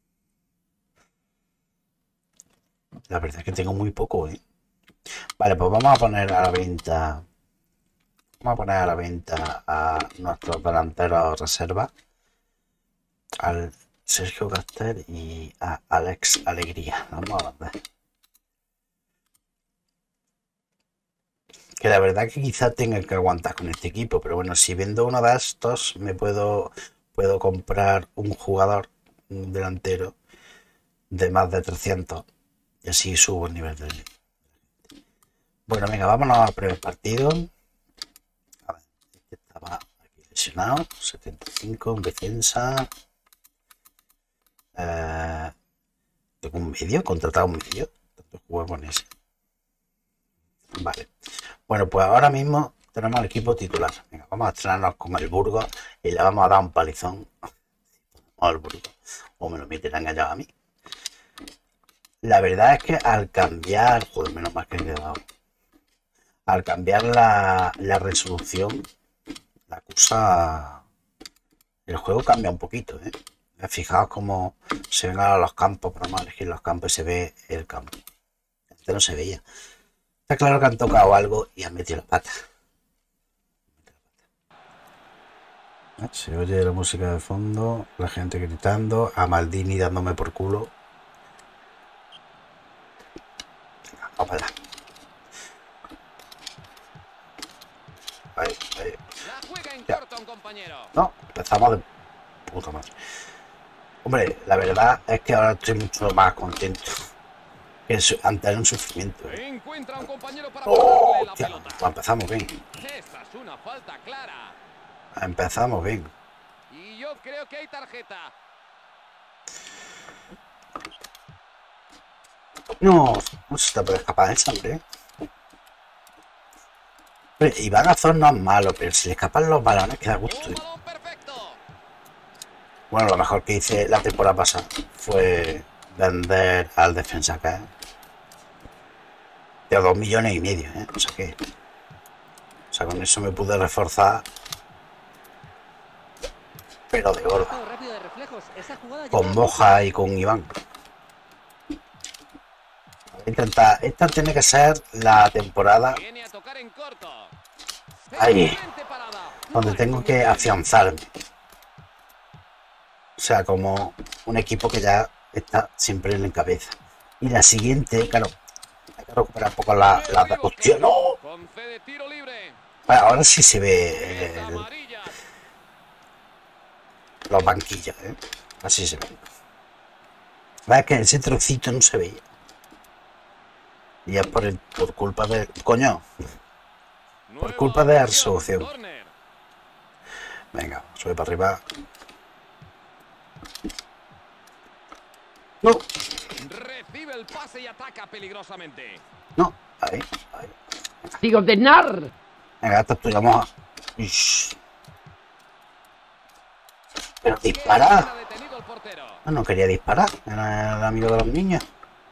La verdad es que tengo muy poco, ¿eh? Vale, pues vamos a poner a la venta. Vamos a poner a la venta a nuestros delanteros reserva. Al Sergio Caster y a Alex Alegría. Vamos a ver. Que la verdad que quizá tenga que aguantar con este equipo, pero bueno, si vendo uno de estos me puedo comprar un jugador, un delantero de más de 300 y así subo el nivel de... Bueno, venga, vámonos al primer partido. A ver, este estaba aquí lesionado, 75 en defensa. Tengo un medio, contratado un medio. Tanto juego con ese. Vale. Bueno, pues ahora mismo tenemos el equipo titular. Venga, vamos a estrenarnos con el Burgos y le vamos a dar un palizón al Burgos. O me lo meterán allá a mí. la verdad es que al cambiar, joder, menos mal que he quedado. Al cambiar la resolución, la cosa, el juego cambia un poquito, ¿eh? Fijaos cómo se ven ahora los campos, para más elegir los campos y se ve el campo. Antes no se veía. Está claro que han tocado algo y han metido las patas. Se oye la música de fondo, la gente gritando, a Maldini dándome por culo. Vamos para allá. Ahí. La juega en Ya. corto un compañero. No, empezamos de puta madre. Hombre, la verdad es que ahora estoy mucho más contento que antes era un sufrimiento. Encuentra un compañero para ¡Oh! ponerle la Hostia, pelota. pues empezamos bien. Esa es una falta clara. Empezamos bien. Y yo creo que hay tarjeta. No se te puede escapar esa, hombre. Iván Azor no es malo, pero si le escapan los balones queda gusto. Un balón perfecto. Bueno, lo mejor que hice la temporada pasada fue vender al defensa acá. De 2,5 millones, ¿eh? O sea, con eso me pude reforzar. Pero de oro. Rápido de reflejos. Esa jugada Con Moja y con Iván. Esta tiene que ser la temporada Viene a tocar en corto. ahí, Excelente parada. donde tengo que afianzarme. O sea, como un equipo que ya está siempre en la cabeza. Y la siguiente, claro, hay que recuperar un poco la ¡hostia, no! Concede tiro libre. Bueno, ahora sí se ve Es amarilla. los banquillos, ¿eh? Así se ve. Es que ese trocito no se veía. Y es por culpa de... Coño, por culpa de la resolución. Corner. Venga, sube para arriba. No, Recibe el pase y ataca peligrosamente. no, ahí. Digo, de nar. Venga, esta es tuya, Moja. Ish. Pero dispara. Bien ha detenido el portero. No quería disparar. Era el amigo de los niños.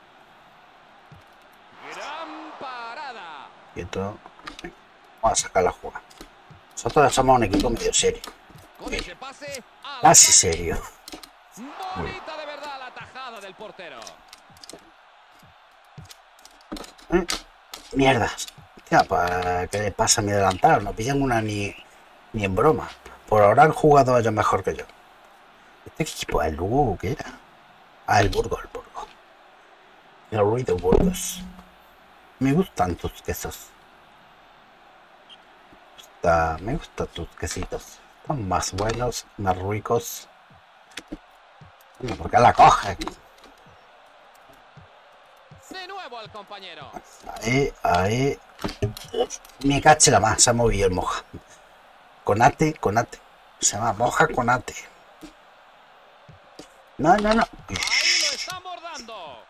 Gran parada. Quieto. Venga, vamos a sacar la jugada. Nosotros somos un equipo medio serio. Con ese pase. Casi serio. Bonita de verdad la tajada del portero. Mierda. Hostia, ¿para qué le pasa a mi delantero? No pillan una ni en broma. Por ahora han jugado ellos mejor que yo. ¿Este equipo es el Lugo que era? Ah, el Burgos. El Ruido Burgos. Me gustan tus quesos. Me gustan tus quesitos. Son más buenos, más ricos. ¿Por qué la coge? De nuevo al compañero. Ahí. Me cache la más, se ha movido el Moja. Conate. Se llama Moja Conate. No. Ahí lo estamos dando.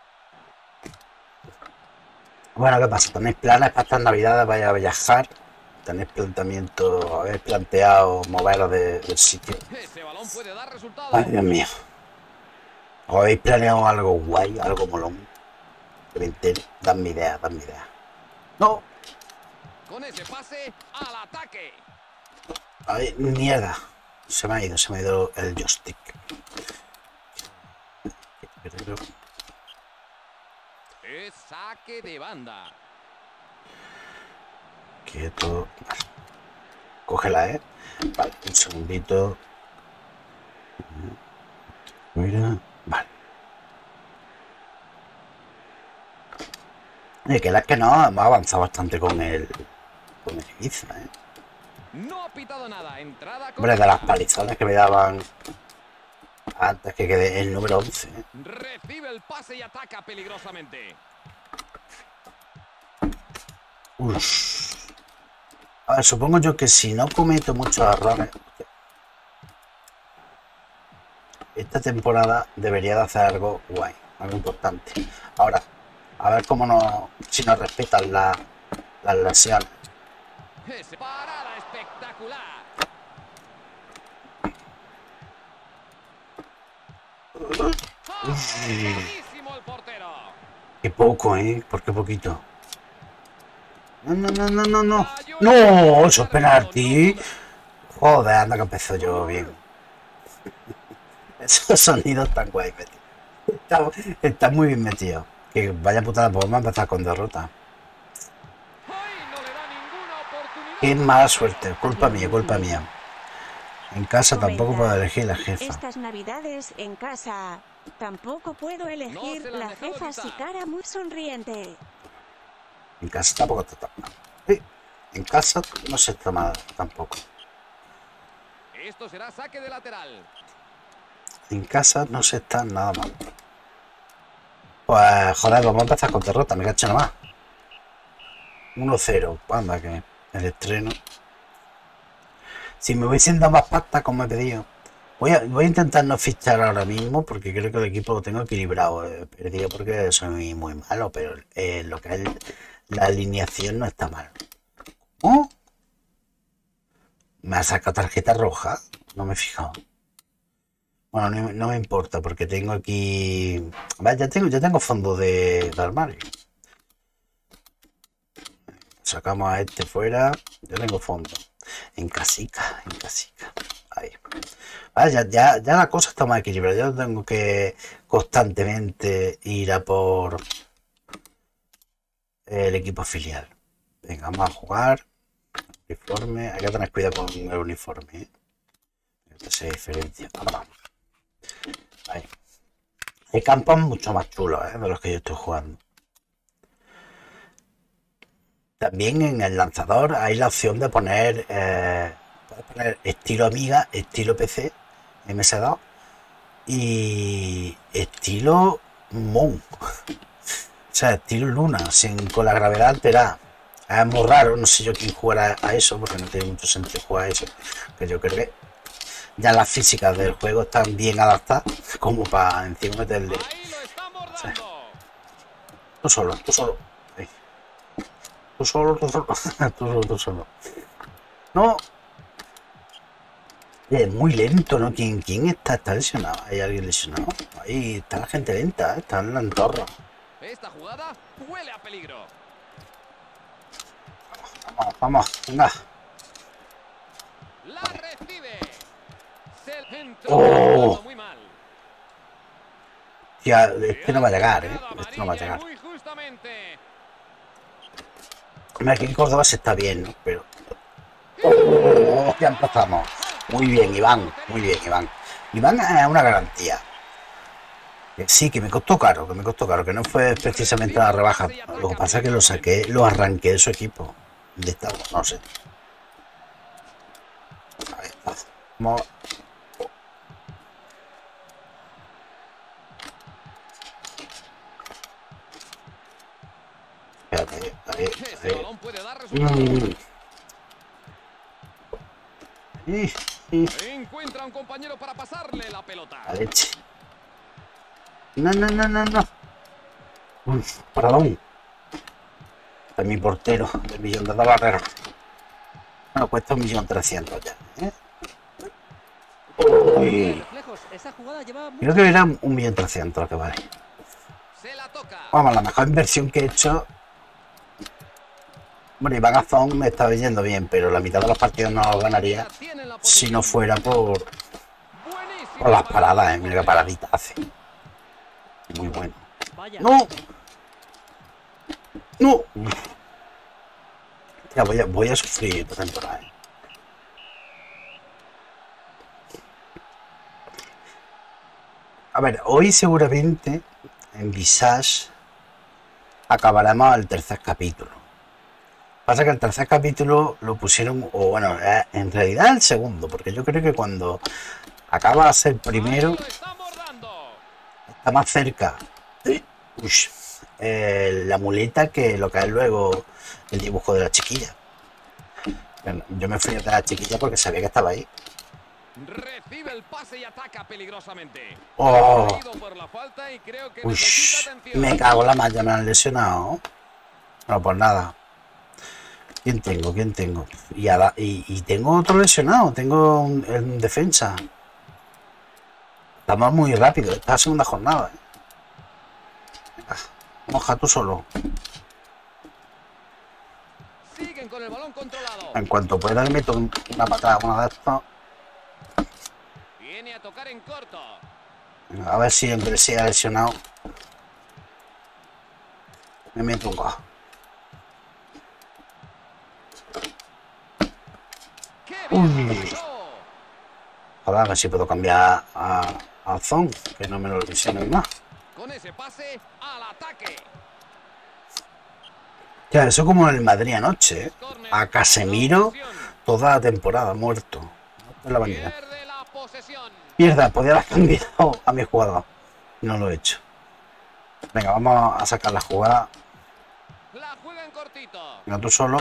Bueno, ¿qué pasa? ¿Tenéis planes para estas navidades? ¿Vais a viajar? ¿Tenéis planteamiento? ¿Habéis planteado moveros del sitio? Ese balón puede dar resultado. Ay, Dios mío. ¿O habéis planeado algo guay, algo molón? Que me entere. Dame idea. No. Con ese pase al ataque. Ay, mierda. Se me ha ido el joystick. Es saque de banda. Quieto. Cógela, Vale, un segundito. Mira. Vale. Que no, hemos avanzado bastante con el Ibiza, No ha pitado nada. Entrada Hombre, de las palizones que me daban antes que quedé el número 11. Recibe el pase y ataca peligrosamente. Uff. A ver, supongo yo que si no cometo muchos errores, esta temporada debería de hacer algo guay, algo importante. Ahora, a ver si nos respetan las lesiones. Parada espectacular. Buenísimo el portero. Qué poco, ¿eh? ¿Por qué poquito? No, no, no, no, no, no. No, eso es penalti. Joder, anda que empezó yo bien. Esos sonidos tan guay metidos. Está muy bien metido. Que vaya putada, pues vamos a empezar con derrota. Qué mala suerte. Culpa mía, culpa mía. En casa tampoco puedo elegir la jefa. Estas navidades en casa tampoco puedo elegir la jefa si cara muy sonriente. En casa tampoco está tan mal. Sí, en casa no se está mal tampoco. Esto será saque de lateral. En casa no se está nada mal. Pues joder, vamos a empezar con derrota, me cacho nada más. 1-0, anda que el estreno. Si me hubiesen dado más pasta como he pedido. Voy a intentar no fichar ahora mismo porque creo que el equipo lo tengo equilibrado. He perdido porque soy muy malo, pero lo que es la alineación no está mal. ¿Oh? ¿Me ha sacado tarjeta roja? No me he fijado. Bueno, no me importa porque tengo aquí... Vale, ya tengo fondo de armario. Sacamos a este fuera. Yo tengo fondo. En casica. Ahí. Vale, ya la cosa está más equilibrada. Yo tengo que constantemente ir a por el equipo filial. Venga, vamos a jugar. Uniforme. Hay que tener cuidado con el uniforme, ¿eh? Esa diferencia. Vamos. Ahí. Hay campos mucho más chulos, ¿eh? De los que yo estoy jugando. También en el lanzador hay la opción de poner, puedes poner estilo Amiga, estilo PC, MS2 y estilo Moon. O sea, estilo Luna, con la gravedad alterada. Es muy raro, no sé yo quién jugará a eso, porque no tiene mucho sentido jugar a eso. Que yo creo que ya las físicas del juego están bien adaptadas como para encima meterle. O sea, tú solo. Ahí. Tú solo. No. Es muy lento, ¿no? ¿Quién está? ¿Está lesionado? ¿Hay alguien lesionado? Ahí está la gente lenta, está en la entorra. Esta jugada huele a peligro. Vamos, venga. La recibe. Oh. Muy mal. Ya, este no va a llegar, ¿eh? Este no va a llegar. Muy justamente. Mira, aquí en Córdoba se está bien, ¿no? Pero... Oh, ya empezamos. Muy bien, Iván. Muy bien, Iván. Iván es una garantía. Sí, que me costó caro, que no fue precisamente la rebaja. Lo que pasa es que lo saqué, lo arranqué de su equipo. De estado, no sé. Ahí está. Vamos. Espérate, ahí. Encuentra un compañero para pasarle la pelota. La leche. No. Perdón. Es mi portero del millón de dólares. Bueno, cuesta 1.300.000 ya, ¿eh? Uy. Creo que era 1.300.000 lo que vale. Vamos, la mejor inversión que he hecho. Bueno, Iván Azón me estaba yendo bien, pero la mitad de los partidos no los ganaría si no fuera por las paradas, ¿eh? Mira qué paradita hace. Muy bueno. ¡No! ¡No! Ya voy a sufrir esta temporada, ¿eh? A ver, hoy seguramente en Visage acabaremos el tercer capítulo. Pasa que el tercer capítulo lo pusieron, o bueno, en realidad el segundo, porque yo creo que cuando acaba de ser primero está más cerca la muleta que lo que es luego el dibujo de la chiquilla. Yo me fui a la chiquilla porque sabía que estaba ahí. Recibe el pase y ataca peligrosamente. Oh. Uy, me cago en la malla, me han lesionado. No, pues nada. ¿Quién tengo? Y tengo otro lesionado, tengo en defensa. Estamos muy rápido, esta es la segunda jornada. Moja tú solo. Siguen con el balón controlado. En cuanto pueda le meto una patada, una de estas. Viene a tocar en corto. A ver si entre sí ha lesionado. Me meto un gol. Uy. Ahora a ver si puedo cambiar a Zon, que no me lo lesionen más. Con ese pase al ataque. Ya, eso como en el Madrid anoche, ¿eh? A Casemiro toda la temporada muerto. En la bandera. Mierda, podía haber cambiado a mi jugador. No lo he hecho. Venga, vamos a sacar la jugada. La juega en cortito. Venga, tú solo.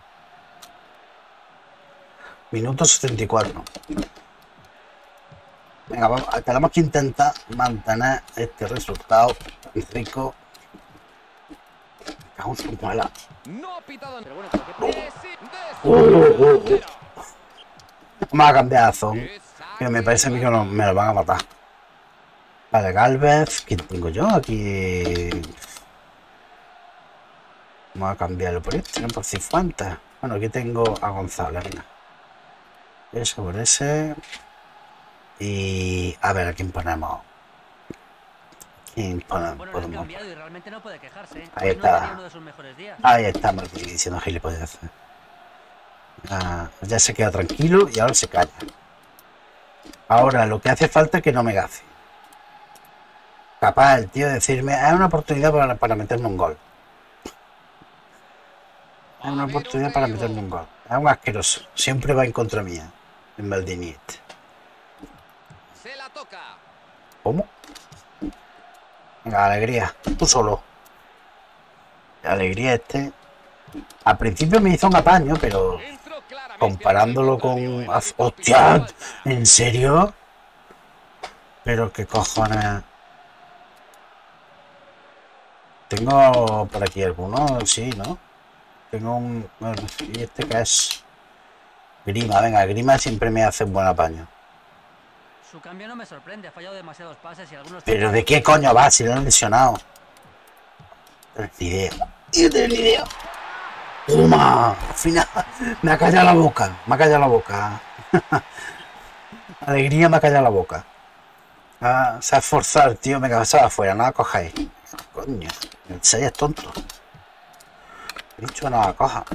Minuto 74. Venga, vamos, tenemos que intentar mantener este resultado rico. Cago en su muela. No ha pitado. Pero bueno, Vamos a cambiar a Zon. Que me parece a mí que me lo van a matar. Vale, Galvez. ¿Quién tengo yo aquí? Vamos a cambiarlo por este, ¿no? Por 50. Bueno, aquí tengo a González. Venga. Ese por ese. Y a ver, ¿a quién ponemos? ¿Quién ponemos? Bueno, lo han cambiado y realmente no puede quejarse. Ahí Hoy está. no uno de sus mejores días. Ahí está Martín diciendo gilipollas. Ya se queda tranquilo y ahora se calla. Ahora lo que hace falta es que no me gafe. Capaz el tío de decirme, hay una oportunidad para meterme un gol. Hay una oportunidad para meterme un gol. Es un asqueroso. Siempre va en contra mía. En Maldini. Se la toca. ¿Cómo? Venga, alegría. Tú solo. Alegría este. Al principio me hizo un apaño, pero comparándolo con... ¡Hostia! ¿En serio? Pero qué cojones. Tengo por aquí alguno, sí, ¿no? Tengo un... ¿Y este qué es? Grima, venga, Grima siempre me hace un buen apaño. Su cambio no me sorprende, ha fallado demasiados pases y algunos... ¿Pero de qué coño va? Si lo han lesionado. No tengo ni idea. Yo tengo ni idea. ¡Toma! Al final me ha callado la boca. Me ha callado la boca. Alegría me ha callado la boca. Se ha esforzado el tío. Me cabezaba afuera. No la cojáis. Coño. El 6 es tonto. He dicho no la coja.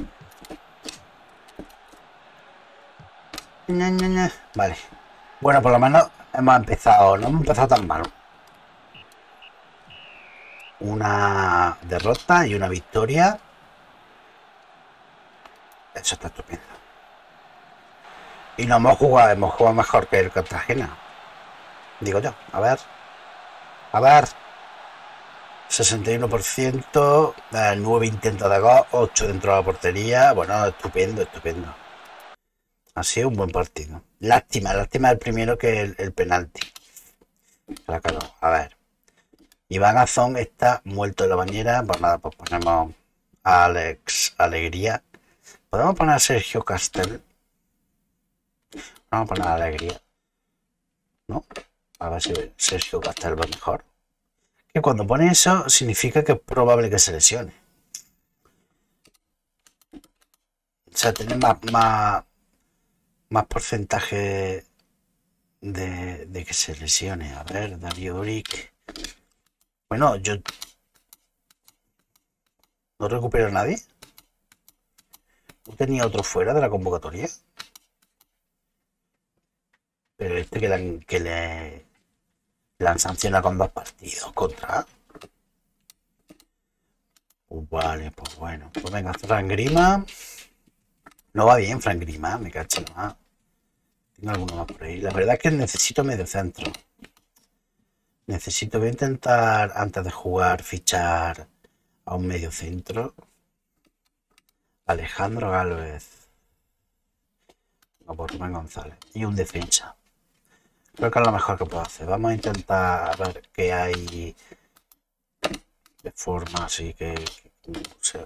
Vale. Bueno, por lo menos hemos empezado. No hemos empezado tan mal. Una derrota y una victoria. Eso está estupendo. Y no hemos jugado mejor que el Cartagena. Digo yo. A ver. A ver. 61%. 9 intentos de gol. 8 dentro de la portería. Bueno, estupendo, estupendo. Ha sido un buen partido. Lástima el primero que el penalti. A ver. Iván Azón está muerto en la bañera. Pues nada, pues ponemos a Alex Alegría. Podemos poner a Sergio Castel. Vamos a poner a Alegría. ¿No? A ver si Sergio Castel va mejor. Que cuando pone eso significa que es probable que se lesione. O sea, tiene más porcentaje de que se lesione. A ver, Darío Oric. Bueno, yo no recupero a nadie. ¿No tenía otro fuera de la convocatoria? Pero este que le han sancionado con 2 partidos contra. Pues vale, pues bueno. Pues venga, Fran Grima. No va bien, Fran Grima, me cacho más. Tengo alguno más por ahí. La verdad es que necesito medio centro. Voy a intentar, antes de jugar, fichar a un medio centro. Alejandro Gálvez. O por Rubén González. Y un defensa. Creo que es lo mejor que puedo hacer. Vamos a intentar ver qué hay de forma así que o sea.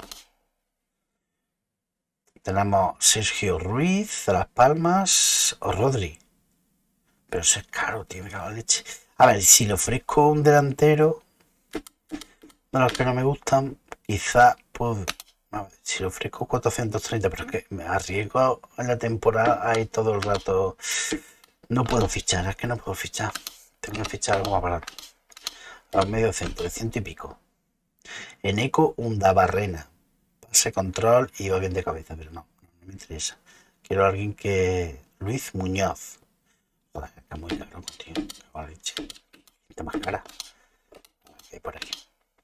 Tenemos Sergio Ruiz de Las Palmas o Rodri. Pero eso es caro, tío, me cago en leche. A ver, si le ofrezco un delantero, de los que no me gustan. Quizá pues, a ver, si le ofrezco 430, pero es que me arriesgo en la temporada ahí todo el rato. No puedo fichar, es que no puedo fichar. Tengo que fichar algo más barato. A medio centro, de 100 y pico. En eco, un Dabarrena. Pase, control y va bien de cabeza, pero no me interesa. Quiero a alguien que... Luis Muñoz. Joder, está muy caro, tío. Está más cara. Por aquí.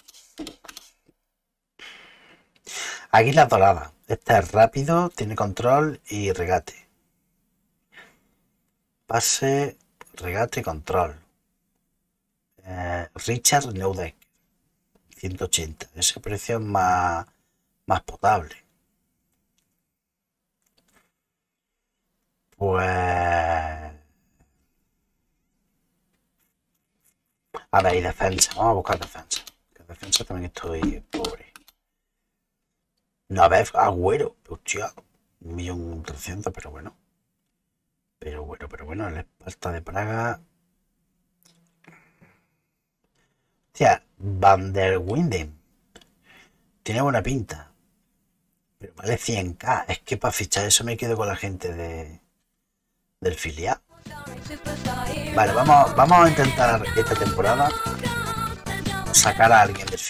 Águila dorada. Este es rápido, tiene control y regate. Pase, regate y control. Richard Neudeck. 180. Ese precio es más potable. Pues... A ver, y defensa. Vamos a buscar defensa. Que defensa también estoy pobre. No, a ver, Agüero. Hostia, 1.300.000, pero bueno. Pero bueno, el Esparta de Praga. Hostia, Van der Winden. Tiene buena pinta. Pero vale 100k. Es que para fichar eso me quedo con la gente del filial. Vale, vamos a intentar esta temporada sacar a alguien del